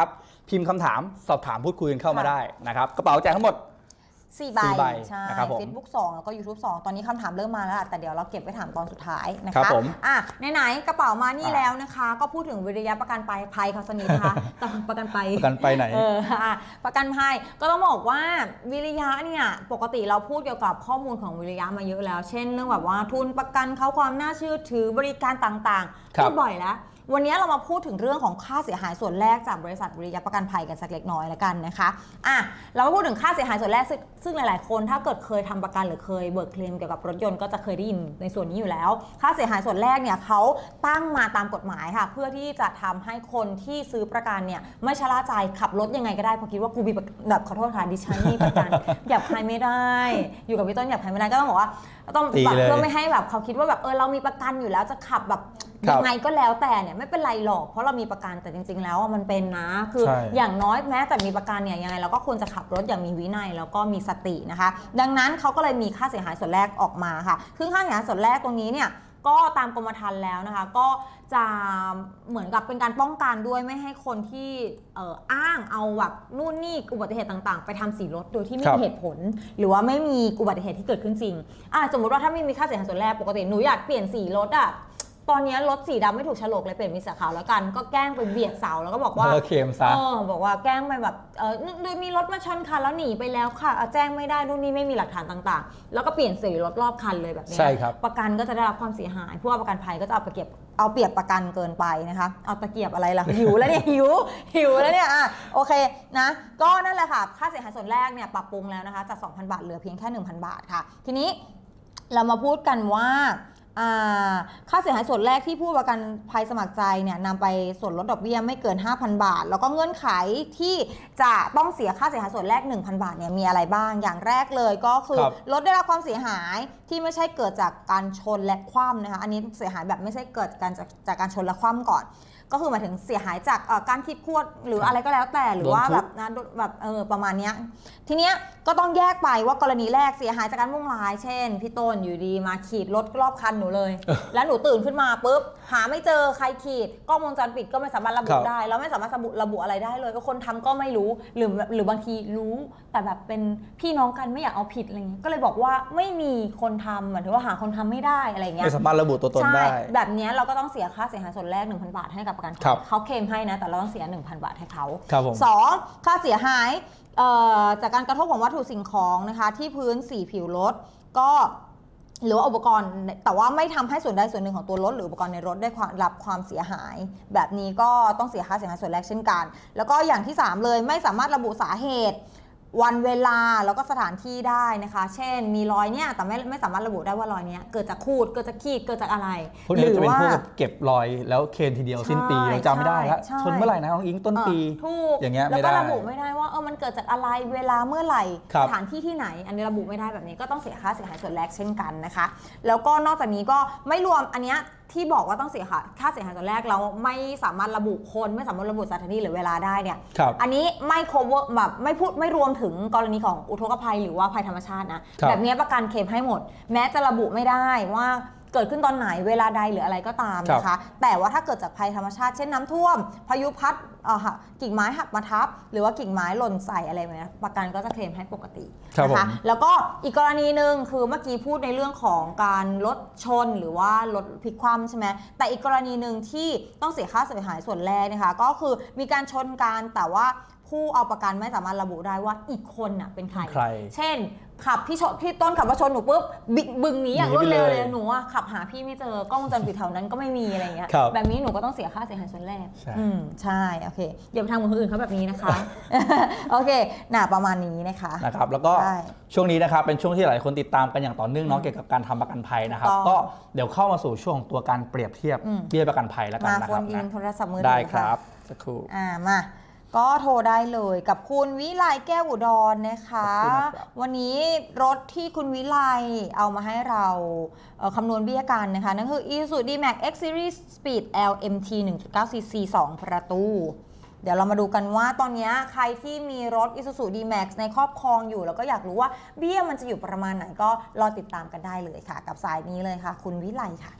พิมพ์คำถามสอบถามพูดคุยกันเข้ามาได้นะครับกระเป๋าแจกทั้งหมดสี่ใบใบใช่นะครับผมเฟซบุ๊กสองแล้วก็ ยูทูบสองตอนนี้คำถามเริ่มมาแล้วแต่เดี๋ยวเราเก็บไว้ถามตอนสุดท้ายนะครัคะบผมอ่ะไหนๆกระเป๋ามานี่อ่ะแล้วนะคะ ก็พูดถึงวิริยะประกันภัยเขาสนิทนะคะแต่ประกันภัยประกันไปไหนเอออ่ะประกันภัยก็ต้องบอกว่าวิริยะเนี่ยปกติเราพูดเกี่ยวกับข้อมูลของวิริยะมาเยอะแล้ว เช่นเรื่องแบบว่าทุนประกันเขาความน่าเชื่อถือบริการต่างๆครับพูดบ่อยแล้ววันนี้เรามาพูดถึงเรื่องของค่าเสียหายส่วนแรกจากบริษัทวิริยะประกันภัยกันสักเล็กน้อยแล้วกันนะคะอ่ะเรามาพูดถึงค่าเสียหายส่วนแรกซึ่งซึ่งหลายๆคนถ้าเกิดเคยทำประกันหรือเคยเบิกเคลมเกี่ยวกับรถยนต์ก็จะเคยได้ยินในส่วนนี้อยู่แล้วค่าเสียหายส่วนแรกเนี่ยเขาตั้งมาตามกฎหมายค่ะเพื่อที่จะทำให้คนที่ซื้อประกันเนี่ยไม่ชะล่าใจขับรถยังไงก็ได้เพราะคิดว่ากูมีแบบขอโทษค่ะดิฉันมีประกัน หยับใครไม่ได้อยู่กับพี่ต้นหยับใครไม่ได้ก็ต้องบอกว่าต้องแบบเพื่อไม่ให้แบบเขาคิดว่าแบบเออเรามีประกันอยู่แล้วจะขับแบบยังไงก็แล้วแต่เนี่ยไม่เป็นไรหรอกเพราะเรามีประกันแต่จริงๆแล้วมันเป็นนะคืออย่างน้อยแม้แต่มีประกันเนี่ยยังไงเราก็ควรจะขับรถอย่างมีวินัยแล้วก็มีสตินะคะดังนั้นเขาก็เลยมีค่าเสียหายส่วนแรกออกมาค่ะซึ่งค่าเสียหายส่วนแรกตรงนี้เนี่ยก็ตามกรมธรรม์แล้วนะคะก็จะเหมือนกับเป็นการป้องกันด้วยไม่ให้คนที่เอ่ออ้างเอาแบบนู่นนี่อุบัติเหตุต่างๆไปทำสีรถโดยที่ไม่มีเหตุผลหรือว่าไม่มีอุบัติเหตุที่เกิดขึ้นจริงอ่ะสมมติว่าถ้าไม่มีค่าเสียหายส่วนแรกปกติหนูอยากเปลี่ยนสีรถอ่ะตอนนี้รถสีดำไม่ถูกโฉลกเลยเปลี่ยนเป็นสีขาวแล้วกันก็แกล้งไปเบียดเสาแล้วก็บอกว่าเคลมซะเออบอกว่าแกล้งไปแบบเออโดยมีรถมาชนคันแล้วหนีไปแล้วค่ะแจ้งไม่ได้นู่นนี่ไม่มีหลักฐานต่างๆแล้วก็เปลี่ยนสีรถรอบคันเลยแบบนี้ใช่ครับประกันก็จะได้รับความเสียหายผู้ประกันภัยก็จะเอาไปเก็บเอาเปรียบประกันเกินไปนะคะเอาตะเกียบอะไรล่ะ หิวแล้วเนี่ยหิวหิวแล้วเนี่ยอ่ะโอเคนะก็นั่นแหละค่ะค่าเสียหายส่วนแรกเนี่ยปรับปรุงแล้วนะคะจาก สองพัน บาทเหลือเพียงแค่ หนึ่งพัน บาทค่ะทีนี้เรามาพูดกันว่าค่าเสียหายส่วนแรกที่ผู้ประกันภัยสมัครใจเนี่ยนำไปส่วนลดดอกเบี้ยไม่เกิน ห้าพัน บาทแล้วก็เงื่อนไขที่จะต้องเสียค่าเสียหายส่วนแรก หนึ่งพัน บาทเนี่ยมีอะไรบ้างอย่างแรกเลยก็คือลดได้รับความเสียหายที่ไม่ใช่เกิดจากการชนและคว่ำนะคะอันนี้เสียหายแบบไม่ใช่เกิดการจากจากการชนและคว่ำก่อนก็คือหมายถึงเสียหายจากการขีดข่วนหรืออะไรก็แล้วแต่หรือว่าแบบนะแบบเออประมาณนี้ทีเนี้ยก็ต้องแยกไปว่ากรณีแรกเสียหายจากการมุ่งร้ายเช่นพี่ต้นอยู่ดีมาขีดรถรอบคันหนูเลย แล้วหนูตื่นขึ้นมาปุ๊บหาไม่เจอใครขีดกล้องวงจรปิดก็ไม่สามารถระบุได้แล้วไม่สามารถระบุระบุอะไรได้เลยก็คนทำก็ไม่รู้หรือหรือบางทีรู้แต่แบบเป็นพี่น้องกันไม่อยากเอาผิดอะไรเงี้ยก็เลยบอกว่าไม่มีคนทำเหมือนว่าหาคนทำไม่ได้อะไรเงี้ยไม่สามารถระบุตัวตนได้แบบนี้เราก็ต้องเสียค่าเสียหายส่วนแรก หนึ่งพัน บาทให้กับประกันเขาเคลมให้นะแต่เราต้องเสีย หนึ่งพัน บาทให้เขาสองค่าเสียหายจากการกระทบของวัตถุสิ่งของนะคะที่พื้นสีผิวรถก็หรือว่าอุปกรณ์แต่ว่าไม่ทำให้ส่วนใดส่วนหนึ่งของตัวรถหรืออุปกรณ์ในรถได้รับความเสียหายแบบนี้ก็ต้องเสียค่าเสียหายส่วนแรกเช่นกันแล้วก็อย่างที่สามเลยไม่สามารถระบุสาเหตุวันเวลาแล้วก็สถานที่ได้นะคะเช่นมีรอยเนี่ยแต่ไม่ไม่สามารถระบุได้ว่ารอยเนี้ยเกิดจากขูดเกิดจากขีดเกิดจากอะไรพวกนี้จะเป็นพวกเก็บรอยแล้วเคนทีเดียวสิ้นปีเราจำไม่ได้แล้วชนเมื่อไหร่นะน้องอิงต้นปีอย่างเงี้ยไม่ได้แล้วก็ระบุไม่ได้ว่าเออมันเกิดจากอะไรเวลาเมื่อไหร่สถานที่ที่ไหนอันนี้ระบุไม่ได้แบบนี้ก็ต้องเสียค่าเสียหายส่วนแรกเช่นกันนะคะแล้วก็นอกจากนี้ก็ไม่รวมอันเนี้ยที่บอกว่าต้องเสียค่าเสียหายส่วนแรกเราไม่สามารถระบุคนไม่สามารถระบุสถานที่หรือเวลาได้เนี่ยอันนี้ไม่ cover แบบไม่พูดไม่รวมถึงกรณีของอุทกภัยหรือว่าภัยธรรมชาตินะแบบนี้ประกันเคลมให้หมดแม้จะระบุไม่ได้ว่าเกิดขึ้นตอนไหนเวลาใดหรืออะไรก็ตามนะคะแต่ว่าถ้าเกิดจากภัยธรรมชาติเช่นน้ำท่วมพายุพัดกิ่งไม้หักมาทับหรือว่ากิ่งไม้หล่นใส่อะไรแบบนี้ประกันก็จะเคลมให้ปกตินะคะแล้วก็อีกกรณีหนึ่งคือเมื่อกี้พูดในเรื่องของการรถชนหรือว่ารถพลิกคว่ำใช่ไหมแต่อีกกรณีหนึ่งที่ต้องเสียค่าเสียหายส่วนแรกนะคะก็คือมีการชนกันแต่ว่าผู้เอาประกันไม่สามารถระบุได้ว่าอีกคนน่ะเป็นใครเช่นขับพี่ชนพี่ต้นขับมาชนหนูปุ๊บบึงหนีอย่างรวดเร็วเลยหนูอะขับหาพี่ไม่เจอกล้องวงจรปิดแถวนั้นก็ไม่มีอะไรเงี้ยแบบนี้หนูก็ต้องเสียค่าเสียหายส่วนแรกอืมใช่โอเคอย่าไปทำเหมือนคนอื่นเขาแบบนี้นะคะโอเคน่ะประมาณนี้นะคะนะครับแล้วก็ช่วงนี้นะครับเป็นช่วงที่หลายคนติดตามกันอย่างต่อเนื่องเนาะเกี่ยวกับการทำประกันภัยนะครับก็เดี๋ยวเข้ามาสู่ช่วงของตัวการเปรียบเทียบเบี้ยประกันภัยแล้วกันนะครับได้ครับสักครู่อ่ามาก็โทรได้เลยกับคุณวิไลแก้วอุดรนะคะวันนี้รถที่คุณวิไลเอามาให้เราคำนวณเบี้ยกันนะคะนั่นคือ Isuzu D-Max X Series Speed แอล เอ็ม ที หนึ่งจุดเก้า ซี ซี สองประตูเดี๋ยวเรามาดูกันว่าตอนนี้ใครที่มีรถ Isuzu D-Max ในครอบครองอยู่แล้วก็อยากรู้ว่าเบี้ยมันจะอยู่ประมาณไหนก็รอติดตามกันได้เลยค่ะกับสายนี้เลยค่ะคุณวิไลค่ะ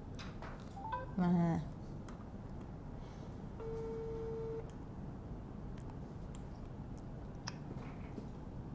มา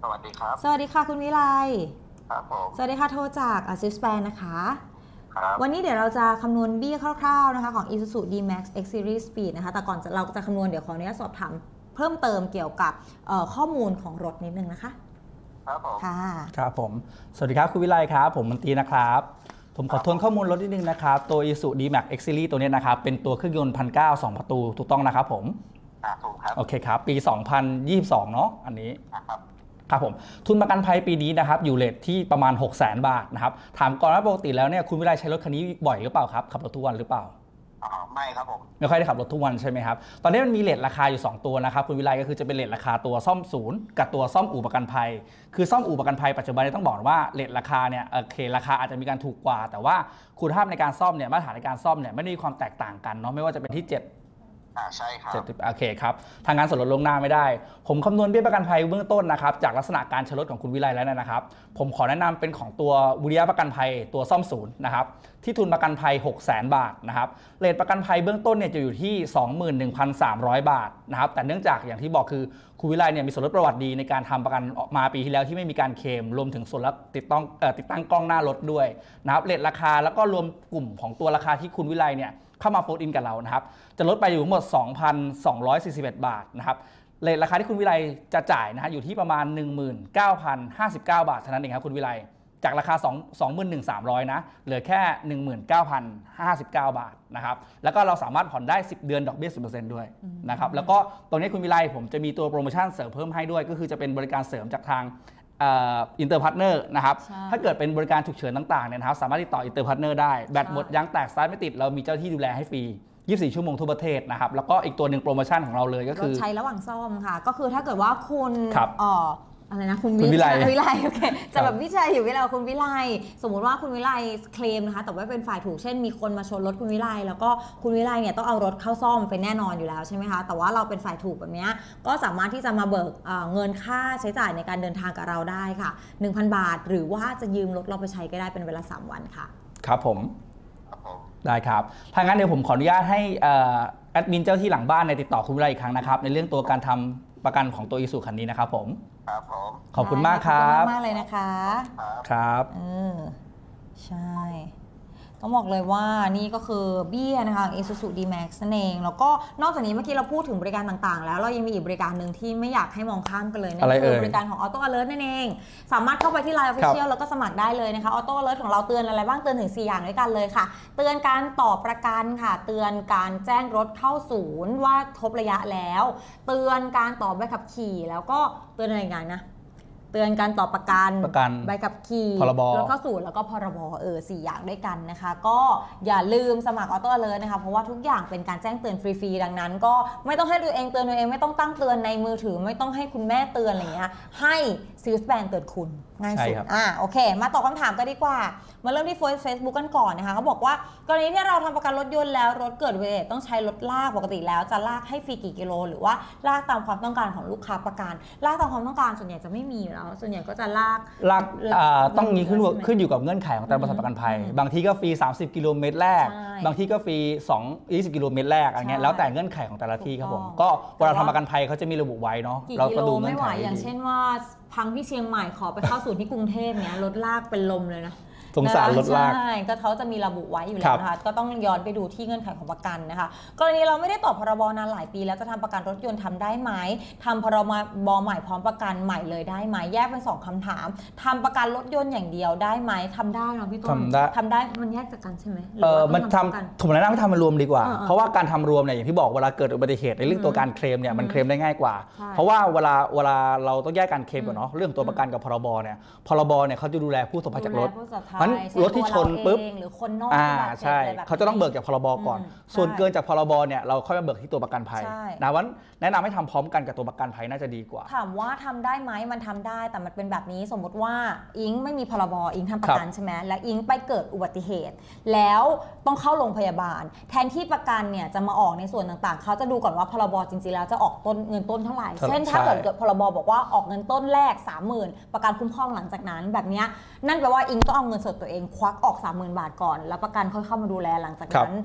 วัสดีครับสวัสดีค่ะคุณวิไลครับผมสวัสดีค่ะโทรจากอาซิสแปนนะคะครับวันนี้เดี๋ยวเราจะคำนวณเบี้ยคร่าวๆนะคะของ Isuzu D-Max X Series Speed นะคะแต่ก่อนเราจะคำนวณเดี๋ยวขออนุญาตสอบถามเพิ่มเติมเกี่ยวกับข้อมูลของรถนิดนึงนะคะครับผมค่ะครับผมสวัสดีครับคุณวิไลครับผมมันตีนะครับผมขอทวนข้อมูลรถนิดนึงนะครับตัว Isuzu D-Max X Series ตัวนี้นะครับเป็นตัวเครื่องยนต์ หนึ่งพันเก้าร้อย สองประตูถูกต้องนะครับผมอ่าถูกครับโอเคครับปีสองพันยี่สิบสองเนาะอันนี้ครับครับผมทุนประกันภัยปีนี้นะครับอยู่เรทที่ประมาณ หกแสน บาทนะครับถามก่อนว่าปกติแล้วเนี่ยคุณวิไลใช้รถคันนี้บ่อยหรือเปล่าครับขับรถทุกวันหรือเปล่าอ๋อไม่ครับผมไม่ค่อยได้ขับรถทุกวันใช่ไหมครับตอนนี้มันมีเรทราคาอยู่สองตัวนะครับคุณวิไลก็คือจะเป็นเรทราคาตัวซ่อมศูนย์กับตัวซ่อมอู่ประกันภัยคือซ่อมอู่ประกันภัยปัจจุบันนี้ต้องบอกว่าเรทราคาเนี่ยโอเคราคาอาจจะมีการถูกกว่าแต่ว่าคุณภาพในการซ่อมเนี่ยมาตรฐานในการซ่อมเนี่ยไม่ได้มีความแตกต่างกันเนาะไม่ว่าจะเป็นที่เจ็ดอ่าใช่ครับเจ็ดโอเคครับทางงานส่วนลดล่วงหน้าไม่ได้ผมคำนวณเบี้ยประกันภัยเบื้องต้นนะครับจากลักษณะการใช้รถของคุณวิไลแล้วนะครับผมขอแนะนำเป็นของตัววิริยะประกันภัยตัวซ่อมศูนย์นะครับที่ทุนประกันภัย หกแสน บาทนะครับเรทประกันภัยเบื้องต้นเนี่ยจะอยู่ที่ สองหมื่นหนึ่งพันสามร้อย บาทนะครับแต่เนื่องจากอย่างที่บอกคือคุณวิไลเนี่ยมีส่วนลดประวัติดีในการทำประกันออกมาปีที่แล้วที่ไม่มีการเคลมรวมถึงส่วนลดติดตั้งติดตั้งกล้องหน้ารถด้วยนะครับเรทราคาแล้วก็รวมกลุ่มของตัวราคาที่คุณวิไลเนี่ยเข้ามาโฟนอินกับเรานะครับจะลดไปอยู่ทั้งหมด สองพันสองร้อยสี่สิบเอ็ด บาทนะครับเรทราคาที่คุณวิไลจะจ่ายนะฮะอยู่ที่ประมาณ หนึ่งหมื่นเก้าพันห้าสิบเก้า บาทเท่านั้นเองครับคุณวิไลจากราคา สองหมื่นหนึ่งพันสามร้อย นะเหลือแค่ หนึ่งหมื่นเก้าพันห้าสิบเก้า บาทนะครับแล้วก็เราสามารถผ่อนได้สิบเดือนดอกเบี้ย สิบเปอร์เซ็นต์ ด้วยนะครับแล้วก็ตรงนี้คุณวิไลผมจะมีตัวโปรโมชั่นเสริมเพิ่มให้ด้วยก็คือจะเป็นบริการเสริมจากทางอินเตอร์พาร์ทเนอร์นะครับถ้าเกิดเป็นบริการฉุกเฉินต่างๆเนี่ยนะครับสามารถติดต่ออินเตอร์พาร์ทเนอร์ได้แบตหมดยางแตกสตาร์ทไม่ติดเรามีเจ้าที่ดูแลให้ฟรียี่สิบสี่ชั่วโมงทั่วประเทศนะครับแล้วก็อีกตัวหนึ่งโปรโมชั่นของเราเลยก็คือใช้ระหว่างซ่อมค่ะก็คือถ้าเกิดว่าคุณอ๋ออะไรนะคุณวิไลวิไลโอเคจะแบบวิจัยอยู่วิไลคุณวิไลสมมุติว่าคุณวิไลเคลมนะคะแต่ว่าเป็นฝ่ายถูกเช่นมีคนมาชนรถคุณวิไลแล้วก็คุณวิไลเนี่ยต้องเอารถเข้าซ่อมเป็นแน่นอนอยู่แล้วใช่ไหมคะแต่ว่าเราเป็นฝ่ายถูกแบบนี้ก็สามารถที่จะมาเบิกเงินค่าใช้จ่ายในการเดินทางกับเราได้ค่ะ หนึ่งพัน บาทหรือว่าจะยืมรถเราไปใช้ก็ได้เป็นเวลาสามวันค่ะครับผมได้ครับถ้างั้นเดี๋ยวผมขออนุญาตให้แอดมินเจ้าที่หลังบ้านในติดต่อคุณวิไลอีกครั้งนะครับในเรื่องตัวการทำประกันของตัว Isuzu คันนี้นะครับผมครับผมขอบคุณมากครับขอบคุณมากเลยนะคะครับเออใช่ต้องบอกเลยว่านี่ก็คือเบี้ยนะคะ Isuzu D-Max นั่นเองแล้วก็นอกจากนี้เมื่อกี้เราพูดถึงบริการต่างๆแล้วเรายังมีอีกบริการหนึ่งที่ไม่อยากให้มองข้ามกันเลยนั่นคือบริการของ Auto Alert นั่นเองสามารถเข้าไปที่ ไลน์ Official แล้วก็สมัครได้เลยนะคะ Auto Alert ของเราเตือนอะไรบ้างเตือนถึงสี่อย่างด้วยกันเลยค่ะเตือนการต่อประกันค่ะเตือนการแจ้งรถเข้าศูนย์ว่าครบระยะแล้วเตือนการต่อใบขับขี่แล้วก็เตือนอะไรอย่างนะเตือนการต่อประกันประกันใบขับขี่พรบรถเข้าศูนย์แล้วก็พรบเออสี่อย่างด้วยกันนะคะก็อย่าลืมสมัครออโต้เลยนะคะเพราะว่าทุกอย่างเป็นการแจ้งเตือนฟรีๆดังนั้นก็ไม่ต้องให้ตัวเองเตือนตัวเองไม่ต้องตั้งเตือนในมือถือไม่ต้องให้คุณแม่เตือนอะไรเงี้ยให้ซีลส์แบนเตือนคุณง่ายสุดอ่าโอเคมาตอบคำถามกันดีกว่ามาเริ่มที่เฟซบุ๊กกันก่อนนะคะเขาบอกว่ากรณีที่เราทำประกันรถยนต์แล้วรถเกิดอุบัติเหตุต้องใช้รถลากปกติแล้วจะลากให้ฟรีกี่กิโลหรือว่าลากตามความต้องการของลูกค้าประกันลากตามความต้องการส่วนใหญ่จะไม่มีอยู่แล้วส่วนใหญ่ก็จะลากลากต้องนี้ขึ้นขึ้นอยู่กับเงื่อนไขของแต่ละบริษัทประกันภัยบางทีก็ฟรีสามสิบกิโลเมตรแรกบางทีก็ฟรีสอง ยี่สิบกิโลเมตรแรกอะไรเงี้ยแล้วแต่เงื่อนไขของแต่ละที่ครับผมก็เวลาทำประกันภัยเขาจะมีระบุไว้เนาะเราก็ดูเงื่อนไขอย่างเช่นว่าพังที่เชียงใหม่ขอไปเข้าศูนย์ที่กรุงเทพเนี้ยรถลากเป็นลมเลยนะสงสารรถลากใช่ก็เขาจะมีระบุไว้อยู่แล้วนะคะก็ต้องย้อนไปดูที่เงื่อนไขของประกันนะคะกรณีเราไม่ได้ต่อพรบนานหลายปีแล้วจะทำประกันรถยนต์ทำได้ไหมทำพรบใหม่พร้อมประกันใหม่เลยได้ไหมแยกเป็นสองคำถามทำประกันรถยนต์อย่างเดียวได้ไหมทำได้เนาะพี่ต้นทำได้ทำได้มันแยกจากกันใช่ไหมเออมันทำผมแนะนำให้ทำมันรวมดีกว่าเพราะว่าการทำรวมเนี่ยอย่างที่บอกเวลาเกิดอุบัติเหตุในเรื่องตัวการเคลมเนี่ยมันเคลมได้ง่ายกว่าเพราะว่าเวลาเวลาเราต้องแยกการเคลมก่อนเนาะเรื่องตัวประกันกับพรบเนี่ยพรบเนี่ยเขาจะดูแลผู้ประสบภัยจากรถมันรถที่ชนปุ๊บหรือคนนอกอ่าใช่เขาจะต้องเบิกจากพรบก่อนส่วนเกินจากพรบเนี่ยเราค่อยมาเบิกที่ตัวประกันภัยนะวันแนะนำให้ทำพร้อมกันกับตัวประกันภัยน่าจะดีกว่าถามว่าทำได้ไหมมันทำได้แต่มันเป็นแบบนี้สมมติว่าอิงไม่มีพรบอิงทำประกันใช่ไหมแล้วอิงไปเกิดอุบัติเหตุแล้วต้องเข้าโรงพยาบาลแทนที่ประกันเนี่ยจะมาออกในส่วนต่างๆเขาจะดูก่อนว่าพรบจริงๆแล้วจะออกต้นเงินต้นเท่าไหร่เช่นถ้าเกิดเกิดพรบบอกว่าออกเงินต้นแรก สามหมื่น ประกันคุ้มครองหลังจากนั้นแบบนี้นั่นแปลว่าอิงต้องเอาเงินสดตัวเองควักออก สามหมื่น บาทก่อนแล้วประกันค่อยเข้ามาดูแลหลังจากนั้น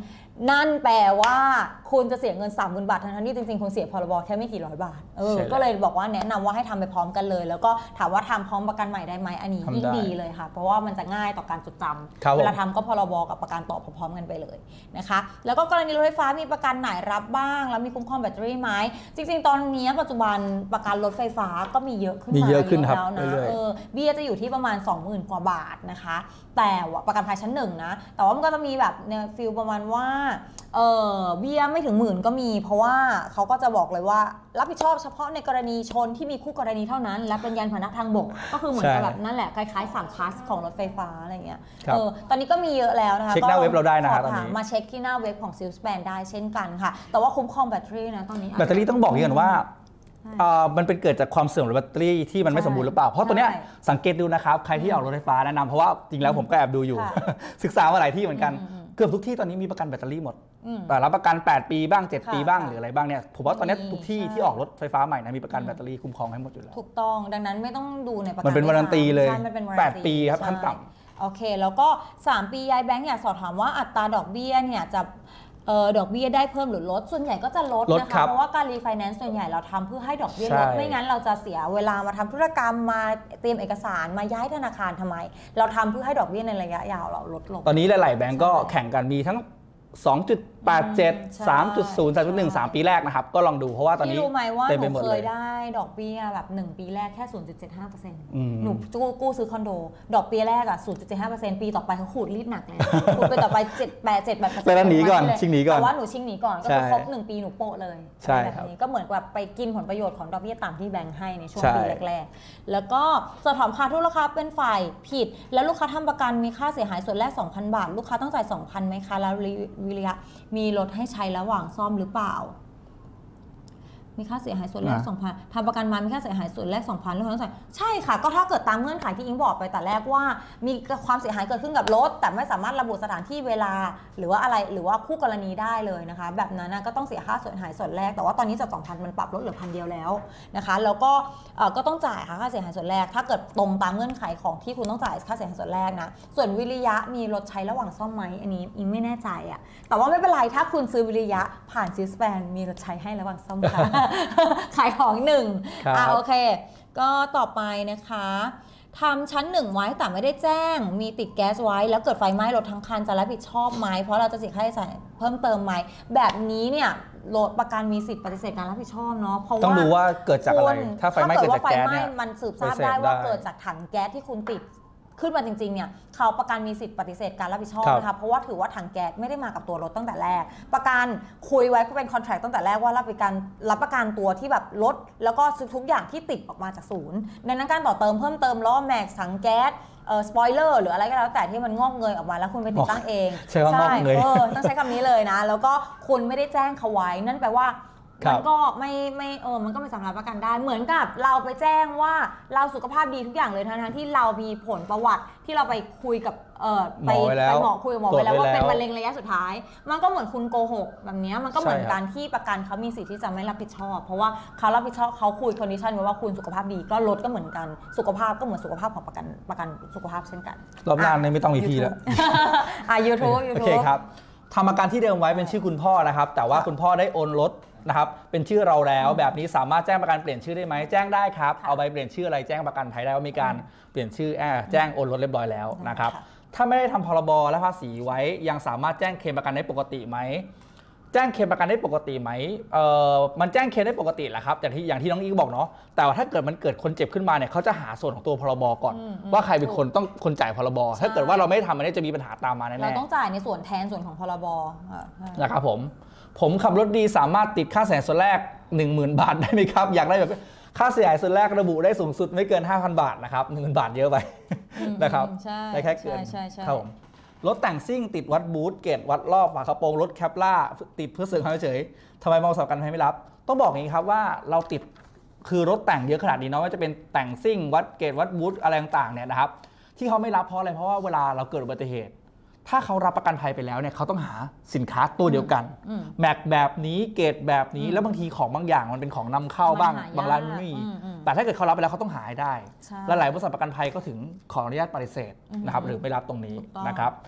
นั่นแปลว่าคุณจะเสียเงิน สามหมื่น บาททั้งที่จริงๆคุณเสียพรบแค่ไม่กี่ร้อยบาทเออก็เลยบอกว่าแนะนำว่าให้ทำไปพร้อมกันเลยแล้วก็ถามว่าทำพร้อมประกันใหม่ได้ไหมอันนี้ยิ่งดีเลยค่ะเพราะว่ามันจะง่ายต่อการจดจำเวลาทำก็พรบกับประกันต่อพร้อมๆกันไปเลยนะคะแล้วก็กรณีรถไฟฟ้ามีประกันไหนรับบ้างแล้วมีคุ้มครองแบตเตอรี่ไหมจริงๆตอนนี้ปัจจุบันประกันรถไฟฟ้าก็มีเยอะขึ้นมามีเยอะขึ้นครับแล้วนะเออเบี้ยจะอยู่ที่ประมาณ สองหมื่น กว่าบาทนะคะแต่ว่าประกันภัยชั้นหนึ่งนะแต่ว่ามันก็จะมีแบบเนี่ยฟิลประมาณว่าเออเบี้ยไม่ถึงหมื่นก็มีเพราะว่าเขาก็จะบอกเลยว่ารับผิดชอบเฉพาะในกรณีชนที่มีคู่กรณีเท่านั้นและเป็นยานพาหนะทางบกก็คือเหมือนกับแบบนั่นแหละคล้ายๆสั่งคลาสของรถไฟฟ้าอะไรเงี้ยเออตอนนี้ก็มีเยอะแล้วนะคะเช็คหน้าเว็บเราได้นะครับตอนนี้มาเช็คที่หน้าเว็บของซิลสแปนได้เช่นกันค่ะแต่ว่าคุ้มครองแบตเตอรี่นะตอนนี้แบตเตอรี่ต้องบอกอย่างว่ามันเป็นเกิดจากความเสื่อมของแบตเตอรี่ที่มันไม่สมบูรณ์หรือเปล่าเพราะตัวเนี้ยสังเกตดูนะครับใครที่ออกรถไฟฟ้าแนะนำเพราะว่าจริงแล้วผมก็แอบดูอยู่ศึกษามาหลายที่เหมือนกันเกือบทุกที่ตอนนี้มีประกันแบตเตอรี่หมดแต่รับประกันแปดปีบ้างเจ็ดปีบ้างหรืออะไรบ้างเนี่ยผมว่าตอนนี้ทุกที่ที่ออกรถไฟฟ้าใหม่นะมีประกันแบตเตอรี่คุ้มครองให้หมดอยู่แล้วถูกต้องดังนั้นไม่ต้องดูในประกันมันเป็นวารันตีเลยแปดปีครับขั้นต่ำโอเคแล้วก็สามปียายแบงค์อยากสอบถามว่าอัตราดอกเบี้ยเนี่ยจะเออดอกเบี้ยได้เพิ่มหรือลดส่วนใหญ่ก็จะลดนะคะเพราะว่าการรีไฟแนนซ์ส่วนใหญ่เราทำเพื่อให้ดอกเบี้ยลดไม่งั้นเราจะเสียเวลามาทำธุรกรรมมาเตรียมเอกสารมาย้ายธนาคารทำไมเราทำเพื่อให้ดอกเบี้ยในระยะยาวเราลดลงตอนนี้หลายๆแบงก์ก็แข่งกันมีทั้ง สองจุดแปดเจ็ด สามจุดศูนย์ สามจุดหนึ่ง สามปีแรกนะครับก็ลองดูเพราะว่าตอนนี้รู้ไหมว่าหนูเคยได้ดอกเบี้ยแบบหนึ่งปีแรกแค่ ศูนย์จุดเจ็ดห้าเปอร์เซ็นต์ หนูกู้ซื้อคอนโดดอกเบี้ยแรกอ่ะ ศูนย์จุดเจ็ดห้าเปอร์เซ็นต์ ปีต่อไปเขาขูดรีดหนักเลยขูดไปต่อไปเจ็ด แปด เจ็ด แปดเปอร์เซ็นต์แล้วหนีก่อนชิงหนีก่อนแต่ว่าหนูชิงหนีก่อนก็คือครบหนึ่งปีหนูโปะเลยใช่แบบนี้ก็เหมือนกับไปกินผลประโยชน์ของดอกเบี้ยต่ำที่แบงค์ให้ในช่วงปีแรกๆแล้วก็สอบถามค่าทุกราคาเป็นฝ่ายผิดแล้วลูกค้าทำประกันมีค่าเสียหายส่วนแรก สองพัน บาทลูกค้าต้องจ่าย สองพัน ไหมคะแล้ววิริยะมีรถให้ใช้ระหว่างซ่อมหรือเปล่ามีค่าเสียหายส่วนแรก สองพัน ทำประกันมามีค่าเสียหายส่วนแรก สองพัน ลูกค้าต้องจ่ายใช่ค่ะก็ถ้าเกิดตามเงื่อนไขที่อิงบอกไปแต่แรกว่ามีความเสียหายเกิดขึ้นกับรถแต่ไม่สามารถระบุสถานที่เวลาหรือว่าอะไรหรือว่าคู่กรณีได้เลยนะคะแบบนั้นก็ต้องเสียค่าเสียหายส่วนแรกแต่ว่าตอนนี้จาก สองพัน มันปรับลดเหลือพันเดียวแล้วนะคะแล้วก็ก็ต้องจ่ายค่าเสียหายส่วนแรกถ้าเกิดตรงตามเงื่อนไขของที่คุณต้องจ่ายค่าเสียหายส่วนแรกนะส่วนวิริยะมีรถใช้ระหว่างซ่อมไหมอันนี้อิงไม่แน่ใจอะแต่ว่าไม่เป็นไรถ้าคุณซื้อวิริยะผ่านซิลสแปนมีรถใช้ให้ระหว่างซ่อมค่ะขายของหนึ่งอ่ะโอเคก็ต่อไปนะคะทำชั้นหนึ่งไว้แต่ไม่ได้แจ้งมีติดแก๊สไว้แล้วเกิดไฟไหม้รถทั้งคันจะรับผิดชอบไหมเพราะเราจะเสียค่าใช้จ่ายเพิ่มเติมไหมแบบนี้เนี่ยรถประกันมีสิทธิปฏิเสธการรับผิดชอบเนาะเพราะว่าต้องดูว่าเกิดจากอะไรถ้าไฟไหม้เกิดจากแก๊สเนี่ยมันสืบทราบได้ว่าเกิดจากถังแก๊สที่คุณติดขึ้นมาจริงๆเนี่ยเขาประกันมีสิทธิปฏิเสธการรับผิดชอบนะคะเพราะว่าถือว่าถังแก๊สไม่ได้มากับตัวรถตั้งแต่แรกประกันคุยไว้ก็เป็นคอนแทรคตั้งแต่แรกว่ารับประกันรับประกันตัวที่แบบรถแล้วก็ทุกอย่างที่ติดออกมาจากศูนย์ในนั้นการต่อเติมเพิ่มเติมล้อแม็กซ์ถังแก๊สเอ่อสปอยเลอร์หรืออะไรก็แล้วแต่ที่มันงอกเงยออกมาแล้วคุณไปติดตั้งเองใช่ว่างอกเงยต้องใช้คำนี้เลยนะแล้วก็คุณไม่ได้แจ้งเขาไว้นั่นแปลว่ามันก็ไม่ไม่เออมันก็ไม่สามารถประกันได้เหมือนกับเราไปแจ้งว่าเราสุขภาพดีทุกอย่างเลยทั้งที่เรามีผลประวัติที่เราไปคุยกับเออไปไปหมอคุยกับหมอไปแล้วว่าเป็นมะเร็งระยะสุดท้ายมันก็เหมือนคุณโกหกแบบนี้มันก็เหมือนการที่ประกันเขามีสิทธิ์ที่จะไม่รับผิดชอบเพราะว่าเขารับผิดชอบเขาคุยคอนดิชันไว้ว่าคุณสุขภาพดีก็ลดก็เหมือนกันสุขภาพก็เหมือนสุขภาพของประกันประกันสุขภาพเช่นกันรอบหน้าไม่ต้องมีพี่แล้วอ่ะ YouTube โอเคครับทำประกันที่เดิมไว้เป็นชื่อคุณพ่อนะครับแต่ว่าคุณพ่อได้โอนรถนะครับเป็นชื่อเราแล้วแบบนี้สามารถแจ้งประกันเปลี่ยนชื่อได้ไหมแจ้งได้ครับเอาใบเปลี่ยนชื่ออะไรแจ้งประกันภัยได้ว่ามีการเปลี่ยนชื่อแจ้งโอนรถเรียบร้อยแล้วนะครับถ้าไม่ได้ทำพรบและภาษีไว้ยังสามารถแจ้งเคลมประกันได้ปกติไหมแจ้งเคลมประกันได้ปกติไหมเอ่อมันแจ้งเคลมได้ปกติแหละครับแต่ที่อย่างที่น้องอีกบอกเนาะแต่ว่าถ้าเกิดมันเกิดคนเจ็บขึ้นมาเนี่ยเขาจะหาส่วนของตัวพรบก่อนว่าใครเป็นคนต้องคนจ่ายพรบถ้าเกิดว่าเราไม่ทำมันจะมีปัญหาตามมาแน่ๆเราต้องจ่ายในส่วนแทนส่วนของพรบนะครับผมผมขับรถดีสามารถติดค่าเสียหายส่วนแรก หนึ่งหมื่น บาทได้ไหมครับอยากได้แบบค่าเสียหายส่วนแรกระบุได้สูงสุดไม่เกิน ห้าพัน บาทนะครับ หนึ่งหมื่น บาทเยอะไปนะครับได้แค่เกินครับผมรถแต่งซิ่งติดวัดบูทเกตวัดรอบฝากระโปรงรถแคปล่าติดเพื่อเสริมความเฉยทำไมมองสอบกันไม่รับต้องบอกอย่างนี้ครับว่าเราติดคือรถแต่งเยอะขนาดนี้เนาะว่าจะเป็นแต่งซิ่งวัดเกตวัดบูทอะไรต่างๆเนี่ยนะครับที่เขาไม่รับเพราะอะไรเพราะว่าเวลาเราเกิดอุบัติเหตุถ้าเขารับประกันภัยไปแล้วเนี่ยเขาต้องหาสินค้าตัวเดียวกันแม็กแบบนี้เกรดแบบนี้แล้วบางทีของบางอย่างมันเป็นของนำเข้าบ้างบางร้านไม่มีแต่ถ้าเกิดเขารับไปแล้วเขาต้องหาให้ได้และหลายบริษัทประกันภัยก็ถึงขออนุญาตปฏิเสธนะครับหรือไม่รับตรงนี้นะครับ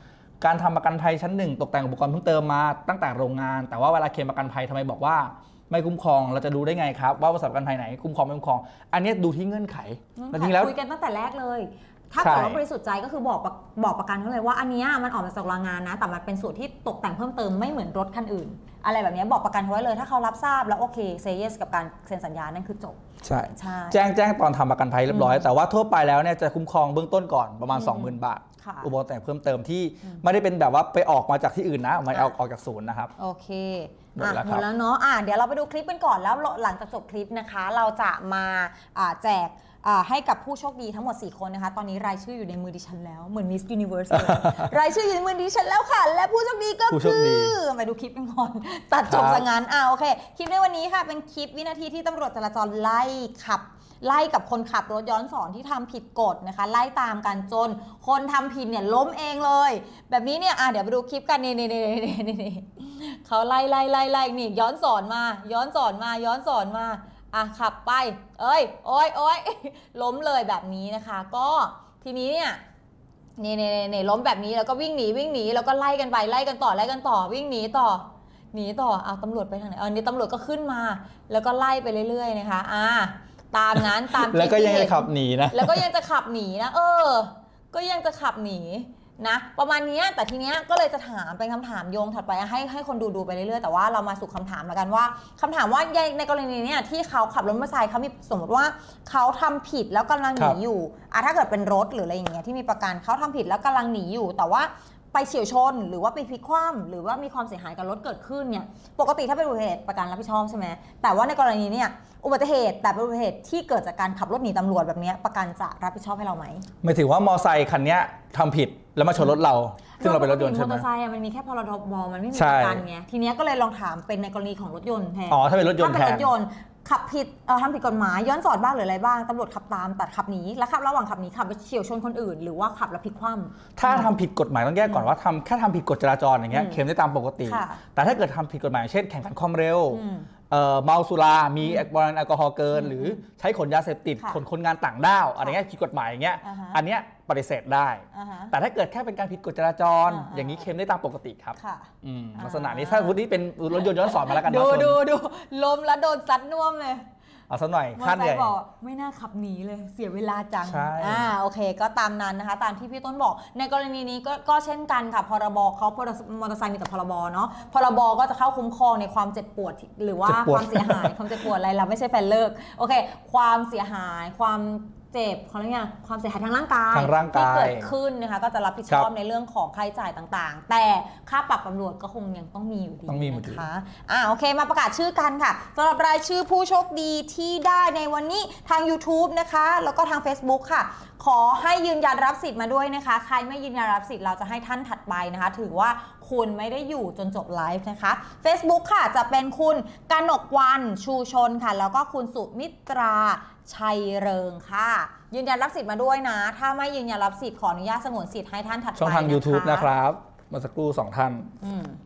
การทำประกันภัยชั้นหนึ่งตกแต่งอุปกรณ์เพิ่มเติมมาตั้งแต่โรงงานแต่ว่าเวลาเคลมประกันภัยทำไมบอกว่าไม่คุ้มครองเราจะดูได้ไงครับว่าบริษัทประกันภัยไหนคุ้มครองไม่คุ้มครองอันนี้ดูที่เงื่อนไขจริงๆแล้วคุยกันตั้งแต่แรกเลยถ้าเกิดว่าบริสุทธิ์ใจก็คือบอกบอกประกันเขาเลยว่าอันนี้มันออกมาจากโรงงานนะแต่มันเป็นส่วนที่ตกแต่งเพิ่มเติมไม่เหมือนรถคันอื่นอะไรแบบนี้บอกประกันเขาไว้เลยถ้าเขารับทราบแล้วโอเคเซย์เยสกับการเซ็นสัญญานั่นคือจบใช่แจ้งแจ้งตอนทำประกันภัยเรียบร้อยแต่ว่าทั่วไปแล้วเนี่ยจะคุ้มครองเบื้องต้นก่อนประมาณ สองหมื่น บาทอุปกรณ์แต่งเพิ่มเติมที่ไม่ได้เป็นแบบว่าไปออกมาจากที่อื่นนะมันเอาออกจากศูนย์นะครับโอเคหมดแล้วหมดแล้วเนาะอ่ะเดี๋ยวเราไปดูคลิปกันก่อนแล้วหลังจากจบคลิปนะคะเราจะมาแจกให้กับผู้โชคดีทั้งหมดสี่คนนะคะตอนนี้รายชื่ออยู่ในมือดิฉันแล้วเหมือน Miss Universe เลย รายชื่ออยู่ในมือดิฉันแล้วค่ะและผู้โชคดีก็คือไปดูคลิปกันก่อนตัดจบซะงั้นอ่ะโอเคคลิปในวันนี้ค่ะเป็นคลิปวินาทีที่ตำรวจจราจรไล่ขับไล่กับคนขับรถย้อนสอนที่ทำผิดกฎนะคะไล่ตามกันจนคนทำผิดเนี่ยล้มเองเลยแบบนี้เนี่ยอ่ะเดี๋ยวไปดูคลิปกันนี่นี่นี่นี่นี่เขาไล่ไล่ไล่ไล่นี่ย้อนสอนมาย้อนสอนมาย้อนสอนมาอ่ะขับไปเอ้ยโอ้ยโอ้ยล้มเลยแบบนี้นะคะก็ทีนี้เนี่ยนี่นี่นี่ล้มแบบนี้แล้วก็วิ่งหนีวิ่งหนีแล้วก็ไล่กันไปไล่กันต่อไล่กันต่อวิ่งหนีต่อหนีต่อเอาตำรวจไปทางไหนเอานี่ตำรวจก็ขึ้นมาแล้วก็ไล่ไปเรื่อยๆนะคะอ่ะตามนั้นตามแล้วก็ยังจะขับหนีนะแล้วก็ยังจะขับหนีนะเออก็ยังจะขับหนีนะประมาณนี้แต่ทีเนี้ยก็เลยจะถามเป็นคำถามโยงถัดไปให้ให้คนดูดูไปเรื่อยๆแต่ว่าเรามาสู่คำถามแล้วกันว่าคำถามว่าในกรณีเนี้ยที่เขาขับรถมอเตอร์ไซค์เขามีสมมติว่าเขาทำผิดแล้วกำลังหนีอยู่อ่ะถ้าเกิดเป็นรถหรืออะไรอย่างเงี้ยที่มีประกันเขาทำผิดแล้วกำลังหนีอยู่แต่ว่าไปเฉี่ยวชนหรือว่าไปพลิกคว่ำหรือว่ามีความเสียหายกับรถเกิดขึ้นเนี่ยปกติถ้าเป็นอุบัติเหตุประกันรับผิดชอบใช่ไหมแต่ว่าในกรณีเนี่ยอุบัติเหตุแต่เป็นอุบัติเหตุที่เกิดจากการขับรถหนีตำรวจแบบนี้ประกันจะรับผิดชอบให้เราไหมหมายถึงว่ามอไซค์คันนี้ทำผิดแล้วมาชนรถเราซึ่งเราเป็นรถยนต์ใช่ไหมมอเตอร์ไซค์มันมีแค่พรบมันไม่มีประกันไงทีนี้ก็เลยลองถามเป็นในกรณีของรถยนต์แทนอ๋อถ้าเป็นรถยนต์แทนถ้าเป็นรถยนต์ขับผิดเอ่อทำผิดกฎหมายย้อนสอนบ้างหรืออะไรบ้างตำรวจขับตามแต่ขับหนีแล้วขับระหว่างขับหนีขับไปเฉี่ยวชนคนอื่นหรือว่าขับแล้วพลิกคว่ำถ้าทำผิดกฎหมายต้องแยกก่อนว่าทำแค่ทำผิดกฎจราจรอย่างเงี้ยเคลมได้ตามปกติแต่ถ้าเกิดทำผิดกฎหมายเช่นแข่งขันความเร็วเมาสุรามีแอลกอฮอล์เกินหรือใช้ขนยาเสพติดขนคนงานต่างด้าวอะไรเงี้ยผิดกฎหมายอย่างเงี้ยอันเนี้ยปฏิเสธได้แต่ถ้าเกิดแค่เป็นการผิดกฎจราจรอย่างนี้เคลมได้ตามปกติครับลักษณะนี้ถ้าวันนี้เป็นรถยนต์ย้อนสอนมาแล้วกันดูดูดูล้มแล้วโดนซัดน่วมเลยเอาสักหน่อยขั้นใหญ่บอกไม่น่าขับหนีเลยเสียเวลาจังอ่าโอเคก็ตามนั้นนะคะตามที่พี่ต้นบอกในกรณีนี้ก็ก็เช่นกันค่ะพรบเขามอเตอร์ไซค์มีแต่พรบเนาะพรบก็จะเข้าคุ้มครองในความเจ็บปวดหรือว่าความเสียหายความเจ็บปวดอะไรเราไม่ใช่แฟนเลิกโอเคความเสียหายความเจ็บเขาเรียกไงความเสียหายทางร่างกายที่เกิดขึ้นนะคะก็จะรับผิดชอบในเรื่องของค่าใช้จ่ายต่างๆแต่ค่าปรับตำรวจก็คงยังต้องมีอยู่ดีนะคะอ่าโอเคมาประกาศชื่อกันค่ะสำหรับรายชื่อผู้โชคดีที่ได้ในวันนี้ทาง YouTube นะคะแล้วก็ทาง Facebook ค่ะขอให้ยืนยันรับสิทธิ์มาด้วยนะคะใครไม่ยืนยันรับสิทธิ์เราจะให้ท่านถัดไปนะคะถือว่าคุณไม่ได้อยู่จนจบไลฟ์นะคะ Facebook ค่ะจะเป็นคุณกนกวรรณชูชนค่ะแล้วก็คุณสุมิตราชัยเริงค่ะยืนยันรับสิทธิ์มาด้วยนะถ้าไม่ยืนยันรับสิทธิ์ขออนุญาตสงวนสิทธิ์ให้ท่านถัดไปช่องทาง YouTube นะครับเมื่อสักครู่สองท่านอืม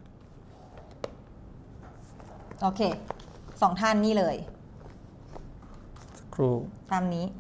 โอเคสองท่านนี่เลยสักครู่ตามนี้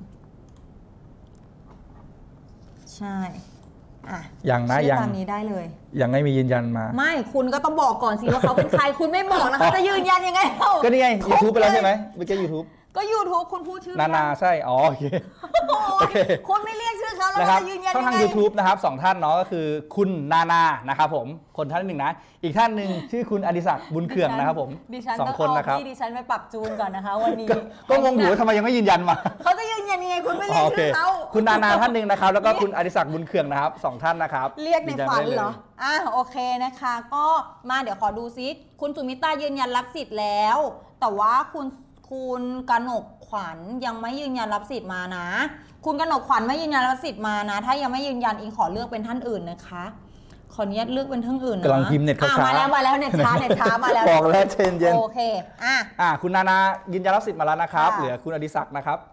ใช่อ่ะยังนะยังตามนี้ได้เลยยังไม่มียืนยันมาไม่คุณก็ต้องบอกก่อนสิว่าเขาเป็นใครคุณไม่บอกแล้วเขาจะยืนยันยังไงเล่าก็นี่ไง YouTube ไปแล้วใช่ไหมเมื่อกี้ YouTube ก็ YouTube คุณพูดชื่อนานาใช่อ๋อโอเคโอเคคุณไม่เรียกชื่อเขาแล้วจะยืนยันยังไงช่องทาง YouTube นะครับสองท่านเนาะก็คือคุณนานานะครับผมคนท่านหนึ่งนะอีกท่านหนึ่งชื่อคุณอดิศักดิ์บุญเขื่องนะครับผมสองคนนะครับดิฉันไปปรับจูนก่อนนะคะวันนี้ก็งงอยู่ทำไมยังไม่ยืนยันมาเขาจะยืนยันยังไงคุณไม่เรียกชื่อเขาคุณนานาท่านหนึ่งนะครับแล้วก็คุณอดิศักดิ์บุญเขื่องนะครับสองท่านนะครับเรียกในฝันเหรออ่ะโอเคนะคะก็มาเดี๋ยวขอดูซิคุณสุมิตายืนยันรับสิทธิ์แล้วแต่ว่าคุณคุณกนกขวัญยังไม่ยืนยันรับสิทธิ์มานะคุณกนกขวัญไม่ยืนยันรับสิทธิ์มานะถ้ายังไม่ยืนยันอิงขอเลือกเป็นท่านอื่นนะคะขออนุญาตเลือกเป็นท่านอื่นนะกำลังพิมพ์เน็ตช้ามาแล้วมาแล้วเน็ตช้าเน็ตช้ามาแล้วบอกแล้วเชนเย็นโอเคอ่ะอ่ะคุณนานายืนยันรับสิทธิ์มาแล้วนะครับเหลือคุณอดิศักดิ์นะครับ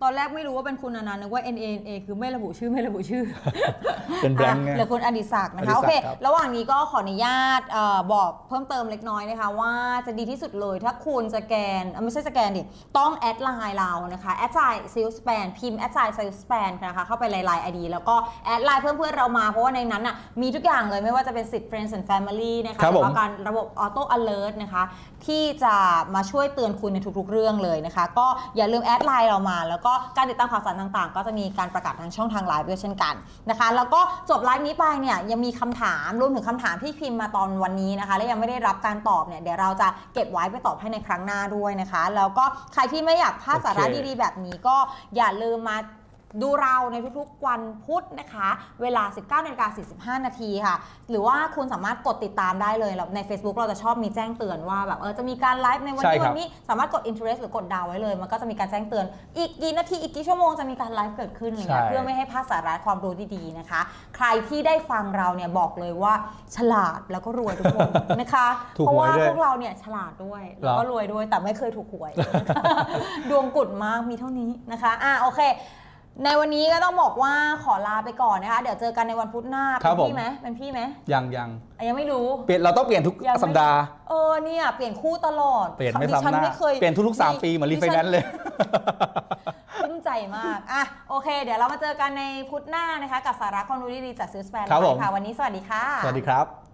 ตอนแรกไม่รู้ว่าเป็นคุณอนันต์นึกว่า N A N A คือไม่ระบุชื่อไม่ระบุชื่อเป็นแบงค์ไงเหลือคุณอดิศักดิ์นะอดิศัคะกดิ์โอเคครับระหว่างนี้ก็ขออนุญาตเอ่อบอกเพิ่มเติมเล็กน้อยนะคะว่าจะดีที่สุดเลยถ้าคุณสแกนเอ่อไม่ใช่สแกนดิต้องแอดไลน์เรานะคะแอดไซน์ซิลสแปนพิมพ์แอดไซน์ซิลสแปนนะคะเข้าไปไลน์ไอดีแล้วก็แอดไลน์เพื่อนๆเรามาเพราะว่าในนั้นน่ะมีทุกอย่างเลยไม่ว่าจะเป็นสิทธิ์ Friends and Family นะคะครับหรืผมว่าการระบบ Auto Alert นะคะที่จะมาช่วยเตือนคุณในทุกๆเรื่องเลยนะคะก็อย่าลืมแอดไลน์เรามาแล้วก็การติดตามข่าวสารต่างๆ ก็จะมีการประกาศทางช่องทางไลฟ์ด้วยเช่นกันนะคะแล้วก็จบไลฟ์นี้ไปเนี่ยยังมีคำถามรวมถึงคำถามที่พิมพ์มาตอนวันนี้นะคะและยังไม่ได้รับการตอบเนี่ยเดี๋ยวเราจะเก็บไว้ไปตอบให้ในครั้งหน้าด้วยนะคะแล้วก็ใครที่ไม่อยากพลาดสาระโอเคดีๆแบบนี้ก็อย่าลืมมาดูเราในทุกๆวันพุธนะคะเวลา สิบเก้านาฬิกาสี่สิบห้านาทีค่ะหรือว่าคุณสามารถกดติดตามได้เลยใน Facebook เราจะชอบมีแจ้งเตือนว่าแบบเออจะมีการไลฟ์ในวันใช่นี้ครับวันนี้สามารถกด interest หรือกดดาวไว้เลยมันก็จะมีการแจ้งเตือนอีกกี่นาทีอีกกี่ชั่วโมงจะมีการไลฟ์เกิดขึ้นอะไรเงี้ยใช่เพื่อไม่ให้พลาดสาระความรู้ดีๆนะคะใครที่ได้ฟังเราเนี่ยบอกเลยว่าฉลาดแล้วก็รวยทุกคนนะคะถูกเพราะหวยว่าด้วยพวกเราเนี่ยฉลาดด้วยแล้วก็เหรอรวยด้วยแต่ไม่เคยถูกหวย นะคะดวงกุดมากมีเท่านี้นะคะอ่ะโอเคในวันนี้ก็ต้องบอกว่าขอลาไปก่อนนะคะเดี๋ยวเจอกันในวันพุธหน้าครัเป็บนพี่ผมไหมเป็นพี่ไหมยังยังอ่ะยังไม่รู้เปลี่ยนเราต้องเปลี่ยนทุกยังไม่สัปดาห์เออเนี่ยเปลี่ยนคู่ตลอดเปลี่ยนไม่ดิซ้ำฉัหน้าไม่เคยเปลี่ยนทุกๆสามปีเหมือนรีไฟแนนซ์เลยปลื้มใจมากอ่ะโอเค เดี๋ยวเรามาเจอกันในพุธหน้านะคะกับสาระความรู้ดีๆจากซื้อสแปนครับผมค่ะวันนี้สวัสดีค่ะสวัสดีครับ